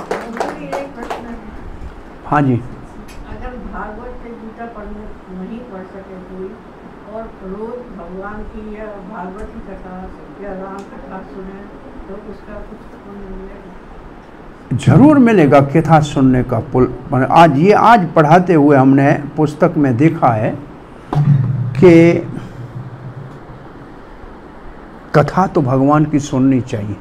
हाँ जी। अगर भागवत से गीता पढ़ने नहीं पढ़ सके कोई और रोज भगवान की या भागवत की कथा या राम कथा सुने तो उसका कुछ पुण्य मिलेगा? जरूर मिलेगा कथा सुनने का पुल। आज ये आज पढ़ाते हुए हमने पुस्तक में देखा है कि कथा तो भगवान की सुननी चाहिए।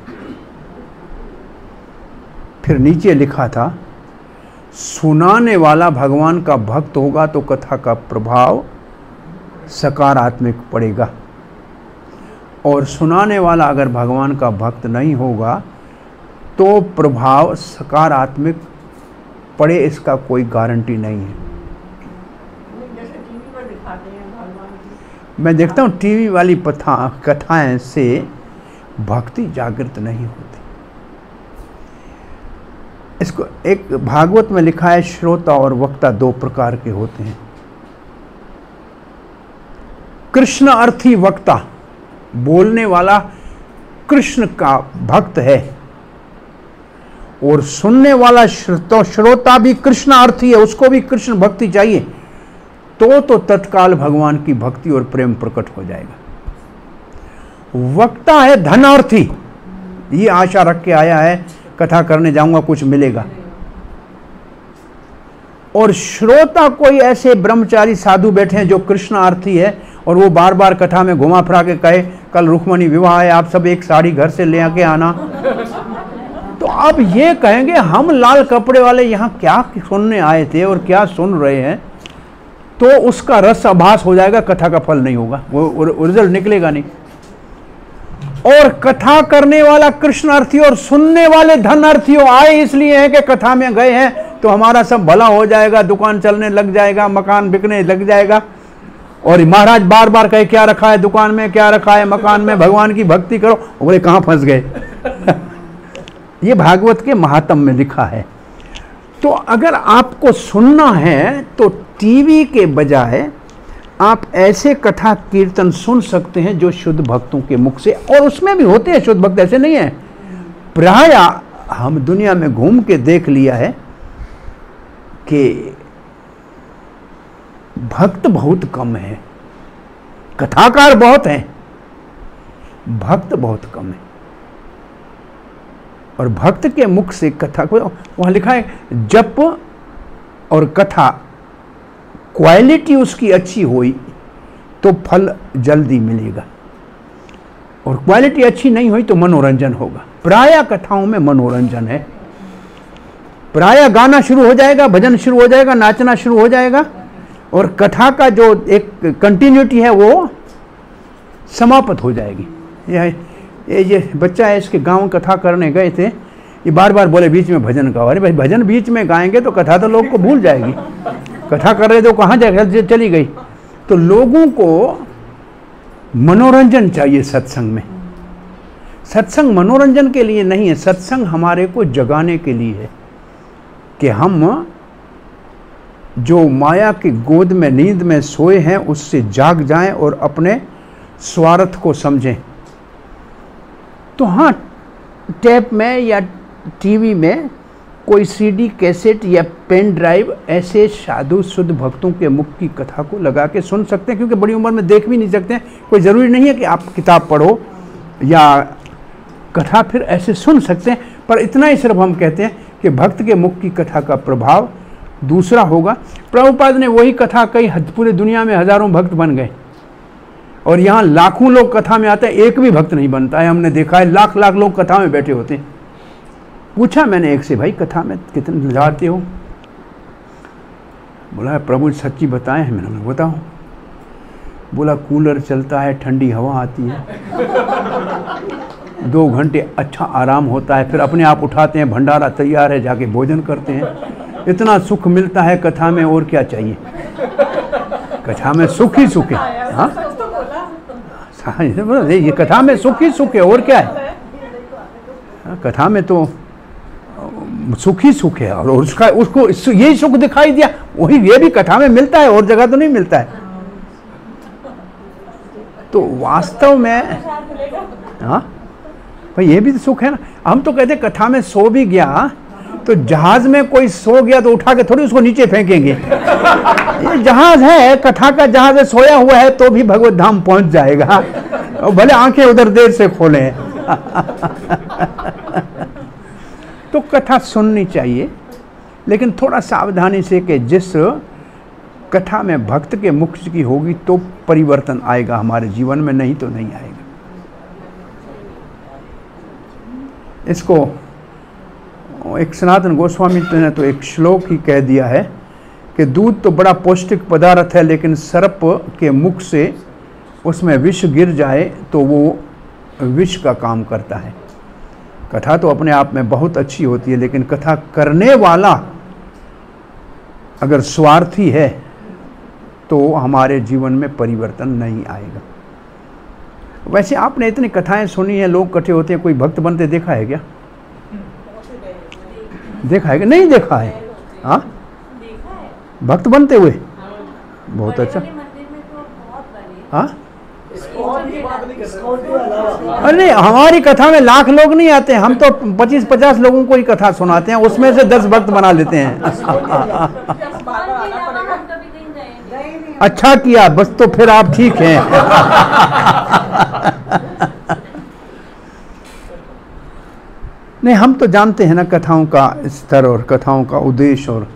फिर नीचे लिखा था, सुनाने वाला भगवान का भक्त होगा तो कथा का प्रभाव सकारात्मक पड़ेगा, और सुनाने वाला अगर भगवान का भक्त नहीं होगा तो प्रभाव सकारात्मक पड़े, इसका कोई गारंटी नहीं है। जैसे टीवी पर दिखाते हैं भगवान की, मैं देखता हूँ टीवी वाली पथा कथाएं से भक्ति जागृत नहीं होती। इसको एक भागवत में लिखा है, श्रोता और वक्ता दो प्रकार के होते हैं। कृष्ण अर्थी वक्ता, बोलने वाला कृष्ण का भक्त है, और सुनने वाला श्रोता श्रोता भी कृष्ण अर्थी है, उसको भी कृष्ण भक्ति चाहिए, तो तो तत्काल भगवान की भक्ति और प्रेम प्रकट हो जाएगा। वक्ता है धनार्थी, ये आशा रख के आया है कथा करने जाऊंगा कुछ मिलेगा। और श्रोता कोई ऐसे ब्रह्मचारी साधु बैठे हैं जो कृष्णार्थी है, और वो बार बार कथा में घुमा फिरा के कहे कल रुक्मणी विवाह है, आप सब एक साड़ी घर से ले आके आना। तो आप ये कहेंगे हम लाल कपड़े वाले यहाँ क्या सुनने आए थे और क्या सुन रहे हैं, तो उसका रस आभास हो जाएगा, कथा का फल नहीं होगा, वो रिजल्ट निकलेगा नहीं। और कथा करने वाला कृष्णार्थी और सुनने वाले धनार्थियों आए इसलिए हैं कि कथा में गए हैं तो हमारा सब भला हो जाएगा, दुकान चलने लग जाएगा, मकान बिकने लग जाएगा। और महाराज बार बार कहे क्या रखा है दुकान में, क्या रखा है मकान में, भगवान की भक्ति करो, बोले कहाँ फंस गए। ये भागवत के महात्म में लिखा है। तो अगर आपको सुनना है तो टीवी के बजाय आप ऐसे कथा कीर्तन सुन सकते हैं जो शुद्ध भक्तों के मुख से, और उसमें भी होते हैं शुद्ध भक्त, ऐसे नहीं है। प्राय हम दुनिया में घूम के देख लिया है कि भक्त बहुत कम है, कथाकार बहुत हैं, भक्त बहुत कम है। और भक्त के मुख से कथा को, वहां लिखा है जप और कथा क्वालिटी उसकी अच्छी हुई तो फल जल्दी मिलेगा, और क्वालिटी अच्छी नहीं हुई तो मनोरंजन होगा। प्राय कथाओं में मनोरंजन है, प्राय गाना शुरू हो जाएगा, भजन शुरू हो जाएगा, नाचना शुरू हो जाएगा, और कथा का जो एक कंटिन्यूटी है वो समाप्त हो जाएगी। यह ये ये बच्चा है, इसके गांव कथा करने गए थे, ये बार बार बोले बीच में भजन गाओ। अरे भाई भजन बीच में गाएंगे तो कथा तो लोग को भूल जाएगी, कथा कर रहे तो कहाँ जाए चली गई। तो लोगों को मनोरंजन चाहिए सत्संग में। सत्संग मनोरंजन के लिए नहीं है, सत्संग हमारे को जगाने के लिए है कि हम जो माया की गोद में नींद में सोए हैं उससे जाग जाएं और अपने स्वार्थ को समझें। तो हाँ, टैप में या टीवी में कोई सीडी कैसेट या पेन ड्राइव ऐसे साधु शुद्ध भक्तों के मुख की कथा को लगा के सुन सकते हैं, क्योंकि बड़ी उम्र में देख भी नहीं सकते हैं। कोई ज़रूरी नहीं है कि आप किताब पढ़ो, या कथा फिर ऐसे सुन सकते हैं, पर इतना ही सिर्फ हम कहते हैं कि भक्त के मुख की कथा का प्रभाव दूसरा होगा। प्रभुपाद ने वही कथा कही, पूरे दुनिया में हजारों भक्त बन गए और यहाँ लाखों लोग कथा में आते हैं, एक भी भक्त नहीं बनता है। हमने देखा है लाख लाख लोग कथा में बैठे होते हैं। पूछा मैंने एक से, भाई कथा में कितने जाते हो? बोला प्रभु सच्ची बताएं हैं। मैंने बताओ। बोला कूलर चलता है, ठंडी हवा आती है, दो घंटे अच्छा आराम होता है, फिर अपने आप उठाते हैं, भंडारा तैयार है, जाके भोजन करते हैं। इतना सुख मिलता है कथा में, और क्या चाहिए? कथा में सुख ही सुख है। हाँ, ये कथा में सुख ही सुख है, और क्या है? कथा में तो सुख ही सुख है, और उसका उसको यही सुख दिखाई दिया, वही ये भी कथा में मिलता है, और जगह तो नहीं मिलता है। तो वास्तव में हाँ भाई ये भी तो सुख है ना। हम तो कहते कथा में सो भी गया, तो जहाज में कोई सो गया तो उठा के थोड़ी उसको नीचे फेंकेंगे। ये जहाज है, कथा का जहाज है, सोया हुआ है तो भी भगवत धाम पहुंच जाएगा, और भले आंखें उधर देर से खोले। तो कथा सुननी चाहिए, लेकिन थोड़ा सावधानी से, कि जिस कथा में भक्त के मुख की होगी तो परिवर्तन आएगा हमारे जीवन में, नहीं तो नहीं आएगा। इसको एक सनातन गोस्वामी ने तो एक श्लोक ही कह दिया है कि दूध तो बड़ा पौष्टिक पदार्थ है, लेकिन सर्प के मुख से उसमें विष गिर जाए तो वो विष का काम करता है। कथा तो अपने आप में बहुत अच्छी होती है, लेकिन कथा करने वाला अगर स्वार्थी है तो हमारे जीवन में परिवर्तन नहीं आएगा। वैसे आपने इतनी कथाएं सुनी हैं, लोग इकट्ठे होते हैं, कोई भक्त बनते देखा है क्या? देखा है कि नहीं देखा है? हाँ, भक्त बनते हुए बहुत अच्छा। हाँ, अरे हमारी कथा में लाख लोग नहीं आते हैं, हम तो पच्चीस पचास लोगों को ही कथा सुनाते हैं, उसमें से दस भक्त बना लेते हैं। अच्छा किया, बस तो फिर आप ठीक हैं। नहीं, हम तो जानते हैं ना कथाओं का स्तर और कथाओं का उद्देश्य, और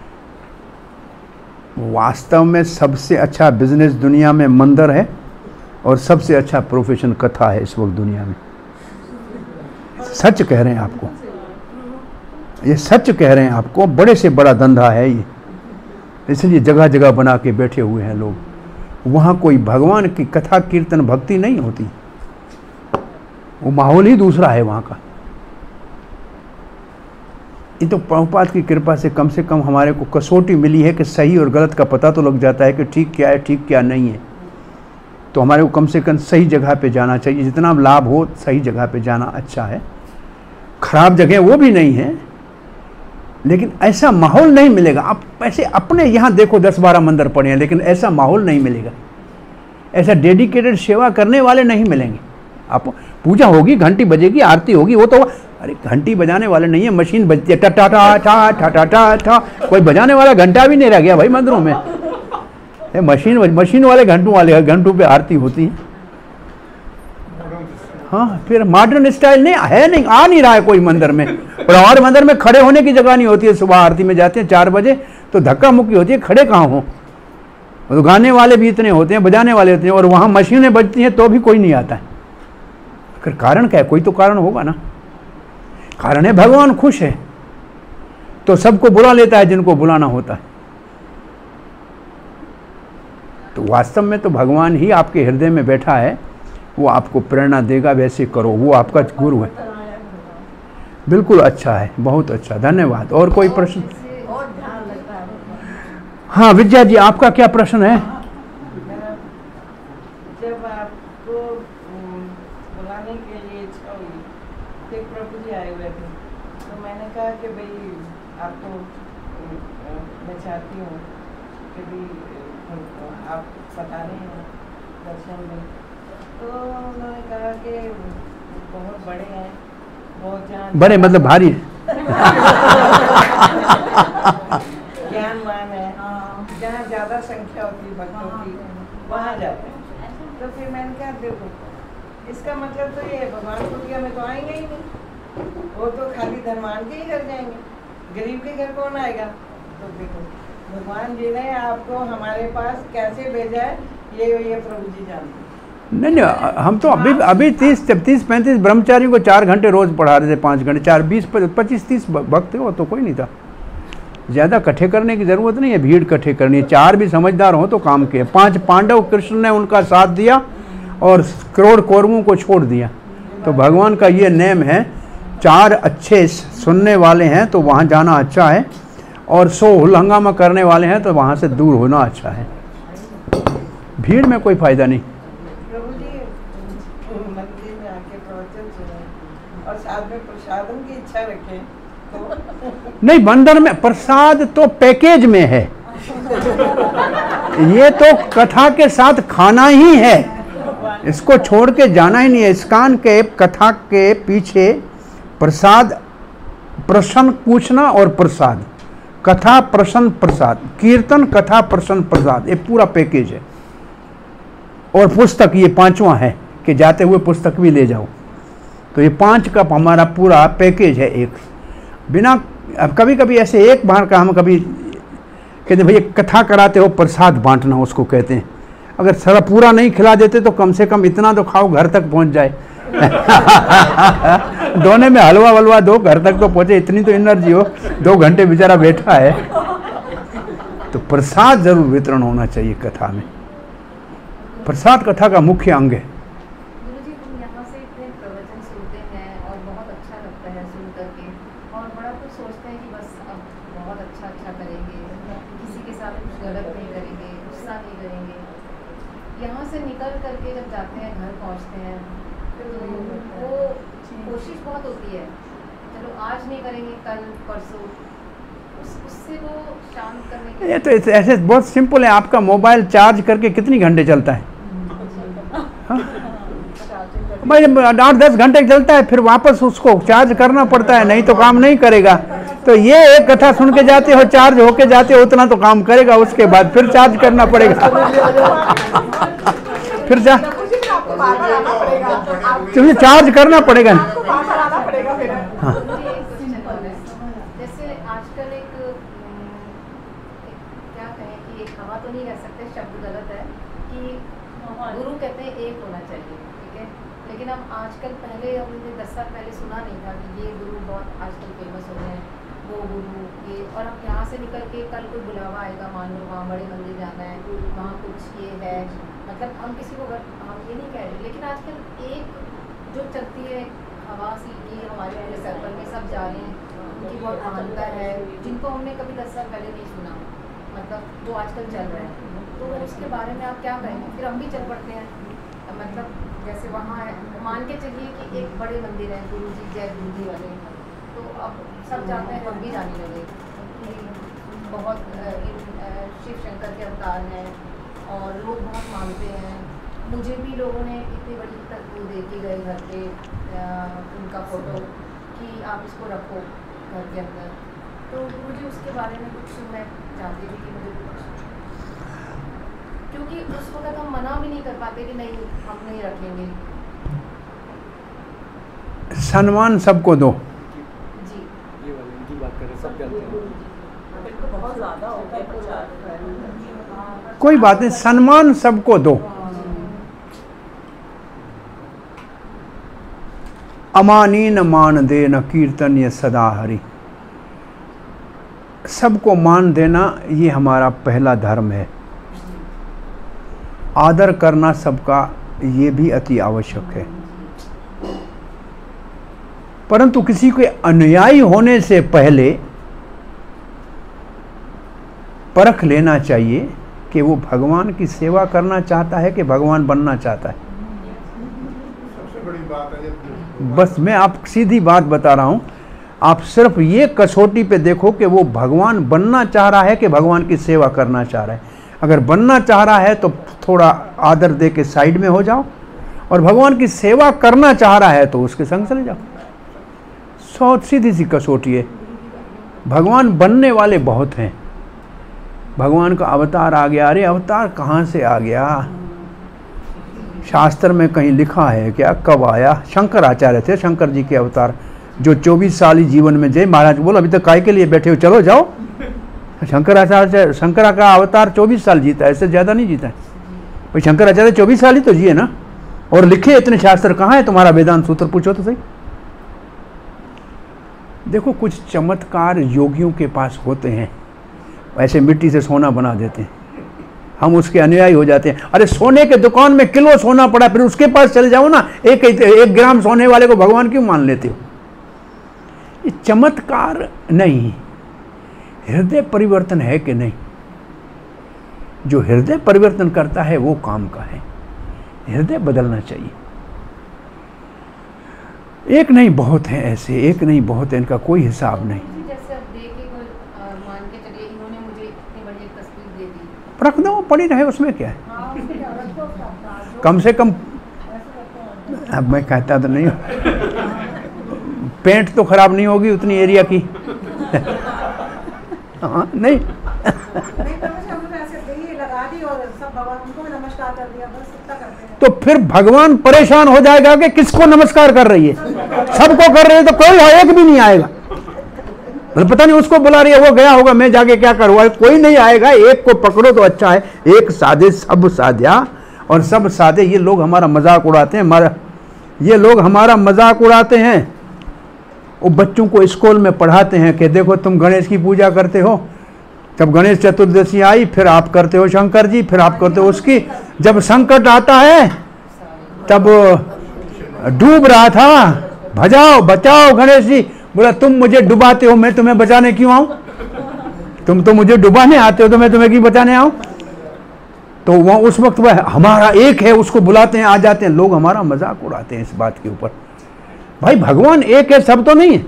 वास्तव में सबसे अच्छा बिजनेस दुनिया में मंदिर है, और सबसे अच्छा प्रोफेशन कथा है इस वक्त दुनिया में। सच कह रहे हैं आपको, ये सच कह रहे हैं आपको, बड़े से बड़ा धंधा है ये। इसलिए जगह जगह बना के बैठे हुए हैं लोग। वहाँ कोई भगवान की कथा कीर्तन भक्ति नहीं होती, वो माहौल ही दूसरा है वहाँ का। ये तो प्रभुपाद की कृपा से कम से कम हमारे को कसौटी मिली है कि सही और गलत का पता तो लग जाता है कि ठीक क्या है, ठीक क्या नहीं है। तो हमारे को कम से कम सही जगह पे जाना चाहिए, जितना लाभ हो सही जगह पे जाना अच्छा है। खराब जगह वो भी नहीं है, लेकिन ऐसा माहौल नहीं मिलेगा। आप ऐसे अपने यहाँ देखो दस बारह मंदिर पड़े हैं, लेकिन ऐसा माहौल नहीं मिलेगा, ऐसा डेडिकेटेड सेवा करने वाले नहीं मिलेंगे। आप पूजा होगी, घंटी बजेगी, आरती होगी, वो तो अरे घंटी बजाने वाले नहीं है, मशीन बजती है, टा टा टा टा टा टा टा टा। कोई बजाने वाला घंटा भी नहीं रह गया भाई मंदिरों में। मशीन मशीन वाले घंटों वाले घंटों पे आरती होती है। हाँ, फिर मॉडर्न स्टाइल नहीं है, नहीं आ नहीं रहा है कोई मंदिर में। और हमारे मंदिर में खड़े होने की जगह नहीं होती है। सुबह आरती में जाते हैं चार बजे तो धक्का मुक्की होती है, खड़े कहाँ हो। तो गाने वाले भी इतने होते हैं, बजाने वाले होते हैं, और वहाँ मशीनें बजती हैं तो भी कोई नहीं आता है। फिर कारण क्या है? कोई तो कारण होगा ना। कारण है भगवान खुश है तो सबको बुला लेता है जिनको बुलाना होता है। तो वास्तव में तो भगवान ही आपके हृदय में बैठा है, वो आपको प्रेरणा देगा, वैसे करो, वो आपका गुरु है। बिल्कुल अच्छा है, बहुत अच्छा, धन्यवाद। और कोई प्रश्न? हाँ विद्या जी, आपका क्या प्रश्न है? जब आपको बुलाने के लिए इच्छा हुई, तो प्रभु जी आए हुए थे, तो मैंने कहा कि भाई आपको मैं चाहती हूँ कि भी आप बता रहे हैं दर्शन में। तो उन्होंने कहा कि बहुत बड़े हैं, बहुत जहाँ बड़े मतलब भारी है, ज्ञानवान है, जहाँ ज़्यादा संख्या होती है भक्तों की वहाँ जाते हैं। तो फिर मैंने कहा देखो इसका मतलब तो ये है भगवान कुटिया में तो आएंगे ही नहीं, वो तो खाली धनवान के ही घर जाएंगे, गरीब के घर कौन आएगा। तो देखो भगवान जी ने आपको हमारे पास कैसे भेजा है ये ये प्रभु जी जानते हैं। नहीं नहीं, हम तो अभी अभी तीस तीस पैंतीस ब्रह्मचारियों को चार घंटे रोज पढ़ा रहे थे, पाँच घंटे, चार बीस पच्चीस तीस भक्त हो तो कोई नहीं था। ज़्यादा इकट्ठे करने की ज़रूरत नहीं है, भीड़ इकट्ठे करनी है, चार भी समझदार हो तो काम के। पांच पांडव कृष्ण ने उनका साथ दिया और करोड़ कौरवों को छोड़ दिया। तो भगवान का ये नेम है, चार अच्छे सुनने वाले हैं तो वहाँ जाना अच्छा है, और सौ हंगामा करने वाले हैं तो वहाँ से दूर होना अच्छा है। भीड़ में कोई फ़ायदा नहीं। प्रभु जी मंदिर में आके प्रवचन सुने और साथ में प्रसादम की इच्छा रखें तो नहीं, मंदिर में प्रसाद तो पैकेज में है, ये तो कथा के साथ खाना ही है, इसको छोड़ के जाना ही नहीं है। इस्कान के कथा के पीछे प्रसाद, प्रश्न पूछना और प्रसाद, कथा प्रश्न प्रसाद, कीर्तन कथा प्रश्न प्रसाद, ये पूरा पैकेज है। और पुस्तक ये पांचवा है कि जाते हुए पुस्तक भी ले जाओ। तो ये पांच का हमारा पूरा पैकेज है एक। बिना अब कभी कभी ऐसे एक बार का हम कभी कहते भैया कथा कराते हो, प्रसाद बांटना उसको कहते हैं। अगर सारा पूरा नहीं खिला देते तो कम से कम इतना तो खाओ घर तक पहुंच जाए। दोने में हलवा वलवा दो, घर तक तो पहुंचे, इतनी तो एनर्जी हो, दो घंटे बेचारा बैठा है। तो प्रसाद जरूर वितरण होना चाहिए कथा में, प्रसाद कथा का मुख्य अंग है। गुरुजी हम यहाँ से इतने प्रवचन सुनते हैं और बहुत अच्छा लगता है सुन करके, और बड़ा कुछ सोचते हैं कि बस अब बहुत अच्छा अच्छा करेंगे, किसी के साथ कुछ गलत नहीं करेंगे, गुस्सा नहीं करेंगे। यहाँ से निकल करके जब जाते हैं घर पहुँचते हैं तो वो कोशिश बहुत होती है, चलो आज नहीं करेंगे कल परसों, उस उससे वो शांत करने के। ये तो ऐसे बहुत सिंपल है, आपका मोबाइल चार्ज करके कितनी घंटे चलता है? भाई आठ दस घंटे चलता है, फिर वापस उसको चार्ज करना पड़ता है, नहीं तो काम नहीं करेगा। तो ये एक कथा सुन के जाते हो, चार्ज होके जाते हो, उतना तो काम करेगा, उसके बाद फिर चार्ज करना पड़ेगा। फिर जा तुझे चार्ज करना पड़ेगा। हाँ जैसे आजकल एक क्या कहें कि एक हवा तो नहीं कह सकते, शब्द गलत है, कि गुरु कहते हैं एक होना चाहिए, ठीक है, लेकिन अब आजकल, पहले हमने दस साल पहले सुना नहीं था कि ये गुरु बहुत आजकल फेमस हो गए हैं, वो गुरु ये, और अब यहाँ से निकल के कल कोई बुलावा आएगा, मान लो वहाँ बड़े मंदिर जाना है, वहाँ कुछ ये है, मतलब हम किसी को हम ये नहीं कह रहे, लेकिन आजकल एक जो चलती है हवा सी की हमारे पूरे सर्कल में सब जा रहे हैं, उनकी बहुत महानता है, जिनको हमने कभी दस साल पहले नहीं सुना, मतलब जो आजकल चल रहा है, तो उसके बारे में आप क्या कहेंगे? फिर हम भी चल पड़ते हैं, मतलब जैसे वहाँ है, मान के चलिए कि एक बड़े मंदिर है गुरु जी जय गुरु जी वाले, तो अब सब जाते हैं, हम भी जाने लगे कि बहुत शिव शंकर के अवतार हैं और लोग बहुत मानते हैं। मुझे भी लोगों ने इतनी बड़ी तस्वीर दे के गए घर पे उनका फ़ोटो कि आप इसको रखो घर के अंदर, तो मुझे उसके बारे में कुछ मैं जानती थी कि मुझे कुछ, क्योंकि उस वक्त हम मना भी नहीं कर पाते कि नहीं हम नहीं रखेंगे। सम्मान सबको दो, जी ये वाली इनकी बात कर रहे सब जानते हैं। बहुत ज़्यादा हो गया प्रचार। कोई बात नहीं, सम्मान सबको दो। अमानी न मान दे न कीर्तन ये सदा हरि, सबको मान देना ये हमारा पहला धर्म है। आदर करना सबका ये भी अति आवश्यक है, परंतु किसी के अनुयायी होने से पहले परख लेना चाहिए कि वो भगवान की सेवा करना चाहता है कि भगवान बनना चाहता है। सबसे बड़ी बात है, बस मैं आप सीधी बात बता रहा हूँ, आप सिर्फ ये कसौटी पे देखो कि वो भगवान बनना चाह रहा है कि भगवान की सेवा करना चाह रहा है। अगर बनना चाह रहा है तो थोड़ा आदर दे के साइड में हो जाओ, और भगवान की सेवा करना चाह रहा है तो उसके संग चले जाओ। सौ सीधी सी कसौटी है। भगवान बनने वाले बहुत हैं, भगवान का अवतार आ गया, अरे अवतार कहाँ से आ गया, शास्त्र में कहीं लिखा है क्या, कब आया? शंकराचार्य थे, शंकर जी के अवतार, जो चौबीस साल ही जीवन में जय महाराज बोलो अभी तक काय के लिए बैठे हो, चलो जाओ। शंकराचार्य, शंकरा का अवतार चौबीस साल जीता है, इससे ज़्यादा नहीं जीता है। भाई शंकराचार्य चौबीस साल ही तो जिए ना, और लिखे इतने शास्त्र। कहाँ है तुम्हारा वेदांत सूत्र, पूछो तो सही। देखो कुछ चमत्कार योगियों के पास होते हैं, ऐसे मिट्टी से सोना बना देते हैं, हम उसके अनुयायी हो जाते हैं। अरे सोने के दुकान में किलो सोना पड़ा, फिर उसके पास चले जाओ ना, एक एक ग्राम सोने वाले को भगवान क्यों मान लेते हो? ये चमत्कार नहीं, हृदय परिवर्तन है कि नहीं? जो हृदय परिवर्तन करता है वो काम का है, हृदय बदलना चाहिए। एक नहीं बहुत है ऐसे, एक नहीं बहुत है, इनका कोई हिसाब नहीं। जैसे अब देख के कोई अ, मान के चलिए इन्होंने मुझे इतनी बड़ी एक तस्वीर दे दी, रख दो, पड़ी रहे, उसमें क्या है? हाँ, उसकी जरूरत को करता है, जो कम से कम, ऐसे करते हैं। अब मैं कहता तो नहीं हूँ, पेंट तो खराब नहीं होगी उतनी एरिया की। हाँ नहीं, नहीं तो मुझे हमने ऐसे दी लगा दी और सब भगवान उनको भी नमस्कार कर दिया, बस इतना करते हैं। तो फिर भगवान परेशान हो जाएगा कि किसको नमस्कार कर रही है, सबको कर रही है तो कोई एक भी नहीं आएगा। मतलब पता नहीं उसको बुला रही है, वो गया होगा, मैं जाके क्या करूँगा, कोई नहीं आएगा। एक को पकड़ो तो अच्छा है, एक साधे सब साध्या, और सब साधे। ये लोग हमारा मजाक उड़ाते हैं, हमारा ये लोग हमारा मजाक उड़ाते हैं। वो बच्चों को स्कूल में पढ़ाते हैं कि देखो तुम गणेश की पूजा करते हो, जब गणेश चतुर्दशी आई फिर आप करते हो शंकर जी, फिर आप करते हो उसकी। जब संकट आता है तब डूब रहा था, भजाओ बचाओ गणेश जी, बोला तुम मुझे डुबाते हो, मैं तुम्हें बचाने क्यों आऊं? तुम तो मुझे डुबाने आते हो, तो मैं तुम्हें क्यों बचाने आऊं? तो वह उस वक्त वह हमारा एक है, उसको बुलाते हैं, आ जाते हैं। लोग हमारा मजाक उड़ाते हैं इस बात के ऊपर। भाई भगवान एक है, सब तो नहीं है।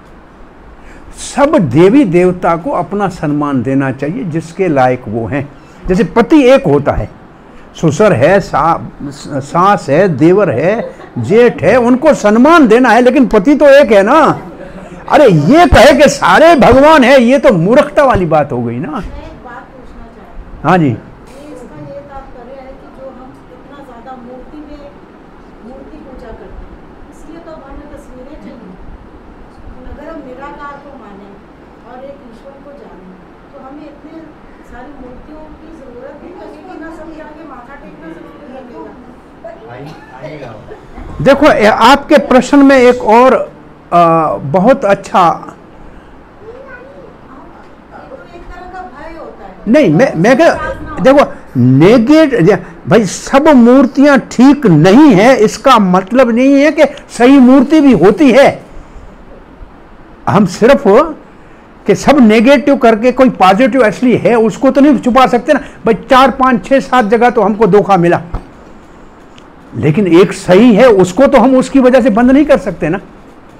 सब देवी देवता को अपना सम्मान देना चाहिए जिसके लायक वो हैं। जैसे पति एक होता है, ससुर है, सा, सास है, देवर है, जेठ है, उनको सम्मान देना है, लेकिन पति तो एक है ना। अरे ये कहे कि सारे भगवान है, ये तो मूर्खता वाली बात हो गई ना। मैं एक बात पूछना चाहती हूँ। हाँ जी, ये इसका ये तात्पर्य है कि जो हम इतना ज़्यादा मूर्ति में मूर्ति पूजा करते हैं, इसलिए तो अब हमें तस्वीरें चाहिए। अगर हम निराकार को माने और एक ईश्वर को जाने, तो हमें इतने सारी मूर्तियों की ज़रूरत नहीं लगेगी, ना सब आगे माथा टेकना ज़रूरी लगेगा। देखो ए- आपके प्रश्न में एक और आ, बहुत अच्छा, ये तो एक तरह का भय होता है। नहीं मैं मैं कह देखो नेगेट, भाई सब मूर्तियां ठीक नहीं है इसका मतलब नहीं है कि सही मूर्ति भी होती है। हम सिर्फ कि सब नेगेटिव करके कोई पॉजिटिव असली है उसको तो नहीं छुपा सकते ना। भाई चार पांच छह सात जगह तो हमको धोखा मिला, लेकिन एक सही है, उसको तो हम उसकी वजह से बंद नहीं कर सकते ना।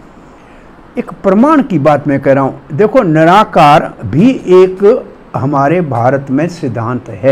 एक प्रमाण की बात मैं कह रहा हूं। देखो निराकार भी एक हमारे भारत में सिद्धांत है,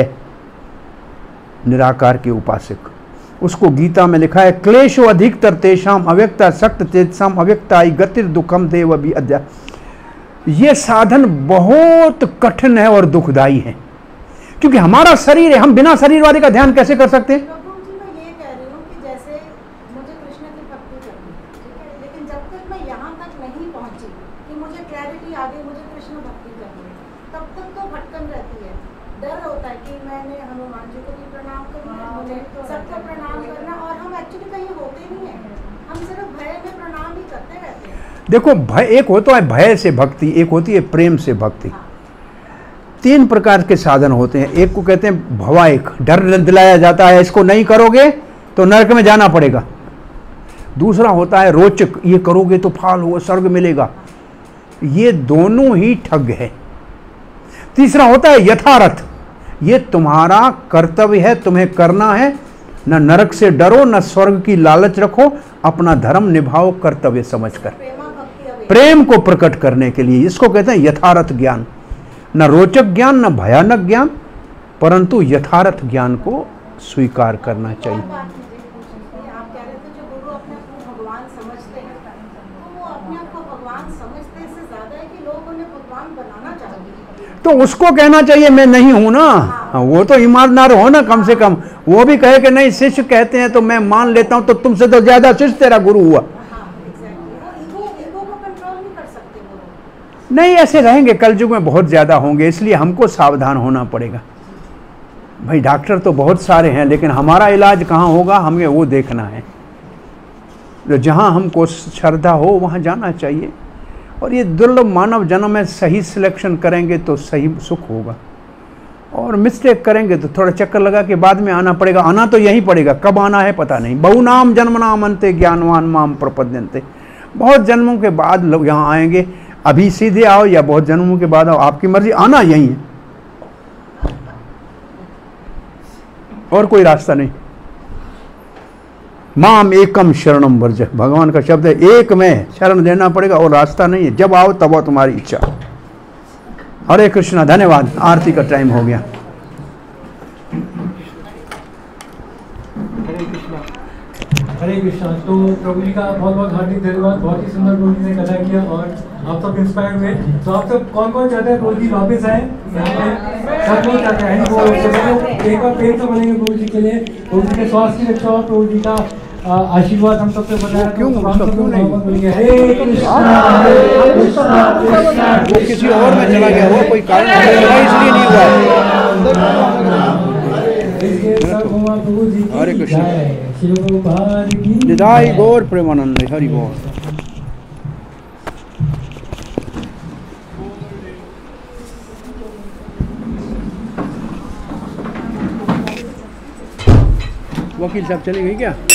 निराकार के उपासक। उसको गीता में लिखा है, क्लेशो अधिकतर तेषाम अव्यक्ता सक्त तेजसाम अव्यक्ताई गतिर दुखम देव भी अद्या। ये साधन बहुत कठिन है और दुखदाई है, क्योंकि हमारा शरीर है, हम बिना शरीर वाले का ध्यान कैसे कर सकते हैं? प्रभु जी मैं ये कह रही हूँ कि जैसे मुझे कृष्ण की भक्ति करनी है, ठीक है, लेकिन जब तक मैं यहाँ तक नहीं पहुँची कि मुझे क्लैरिटी आ गई मुझे कृष्ण भक्ति करनी है, तब तक तो भटकन रहती है। डर होता है कि मैंने हनुमान जी को भी प्रणाम करना है, मुझे सबको प्रणाम करना, और हम एक्चुअली कहीं होते नहीं हैं, हम सिर्फ भय में प्रणाम ही करते रहते हैं। देखो भय एक होता है भय से भक्ति, एक होती है प्रेम से भक्ति। तीन प्रकार के साधन होते हैं। एक को कहते हैं भवाइक, डर दिलाया जाता है इसको नहीं करोगे तो नरक में जाना पड़ेगा। दूसरा होता है रोचक, ये करोगे तो फल होगा, स्वर्ग मिलेगा। ये दोनों ही ठग है। तीसरा होता है यथार्थ, ये तुम्हारा कर्तव्य है, तुम्हें करना है, न नरक से डरो न स्वर्ग की लालच रखो, अपना धर्म निभाओ कर्तव्य समझकर, प्रेमा भक्ति अवे प्रेम को प्रकट करने के लिए। इसको कहते हैं यथार्थ ज्ञान। न रोचक ज्ञान न भयानक ज्ञान, परंतु यथार्थ ज्ञान को स्वीकार करना और चाहिए। बात मुझे पूछनी थी, आप कह रहे थे जो गुरु अपने आप को भगवान समझते हैं, तो वो अपने आप को भगवान समझते से ज्यादा है कि लोग उन्हें भगवान बनाना चाहते हैं। तो उसको कहना चाहिए मैं नहीं हूं ना। हाँ, वो तो ईमानदार हो ना कम से कम। वो भी कहे कि नहीं शिष्य कहते हैं तो मैं मान लेता हूं, तो तुमसे तो ज्यादा शिष्य तेरा गुरु हुआ। नहीं, ऐसे रहेंगे कलयुग में बहुत ज्यादा होंगे, इसलिए हमको सावधान होना पड़ेगा। भाई डॉक्टर तो बहुत सारे हैं, लेकिन हमारा इलाज कहाँ होगा हमें वो देखना है। जो जहाँ हमको श्रद्धा हो वहाँ जाना चाहिए। और ये दुर्लभ मानव जन्म में सही सिलेक्शन करेंगे तो सही सुख होगा, और मिस्टेक करेंगे तो थोड़ा चक्कर लगा के बाद में आना पड़ेगा। आना तो यही पड़ेगा, कब आना है पता नहीं। बहु नाम जन्म नाम अंते ज्ञानवान माम प्रपद्यन्ते। बहुत जन्मों के बाद लोग यहाँ आएंगे। अभी सीधे आओ या बहुत जन्मों के बाद आओ, आपकी मर्जी, आना यही है और कोई रास्ता नहीं। माम एकम शरणम वर्ज, भगवान का शब्द है, एक में शरण देना पड़ेगा और रास्ता नहीं है। जब आओ तब आओ, तुम्हारी इच्छा। हरे कृष्णा, धन्यवाद। आरती का टाइम हो गया। हरे कृष्णा। तो प्रभु जी का बहुत बहुत हार्दिक धन्यवाद। बहुत ही सुंदर प्रभु जी ने कथा किया और आप सब इंस्पायर हुए। तो आप सब कौन कौन चाहते हैं प्रभु जी वापस आए? सब लोग चाहते हैं। वो एक बार पेड़ तो बनेंगे प्रभु जी के लिए। प्रभु जी के स्वास्थ्य की रक्षा और प्रभु जी का आशीर्वाद हम सबसे बताया। क्यों क्यों नहीं बोलेंगे हरे कृष्णा हरे कृष्णा कृष्णा वो किसी और में चला गया, वो कोई कारण इसलिए नहीं हुआ। हरे कृष्ण। निधाई गौर प्रेमानंद। हरि बोल। वकील साहब चले गए क्या?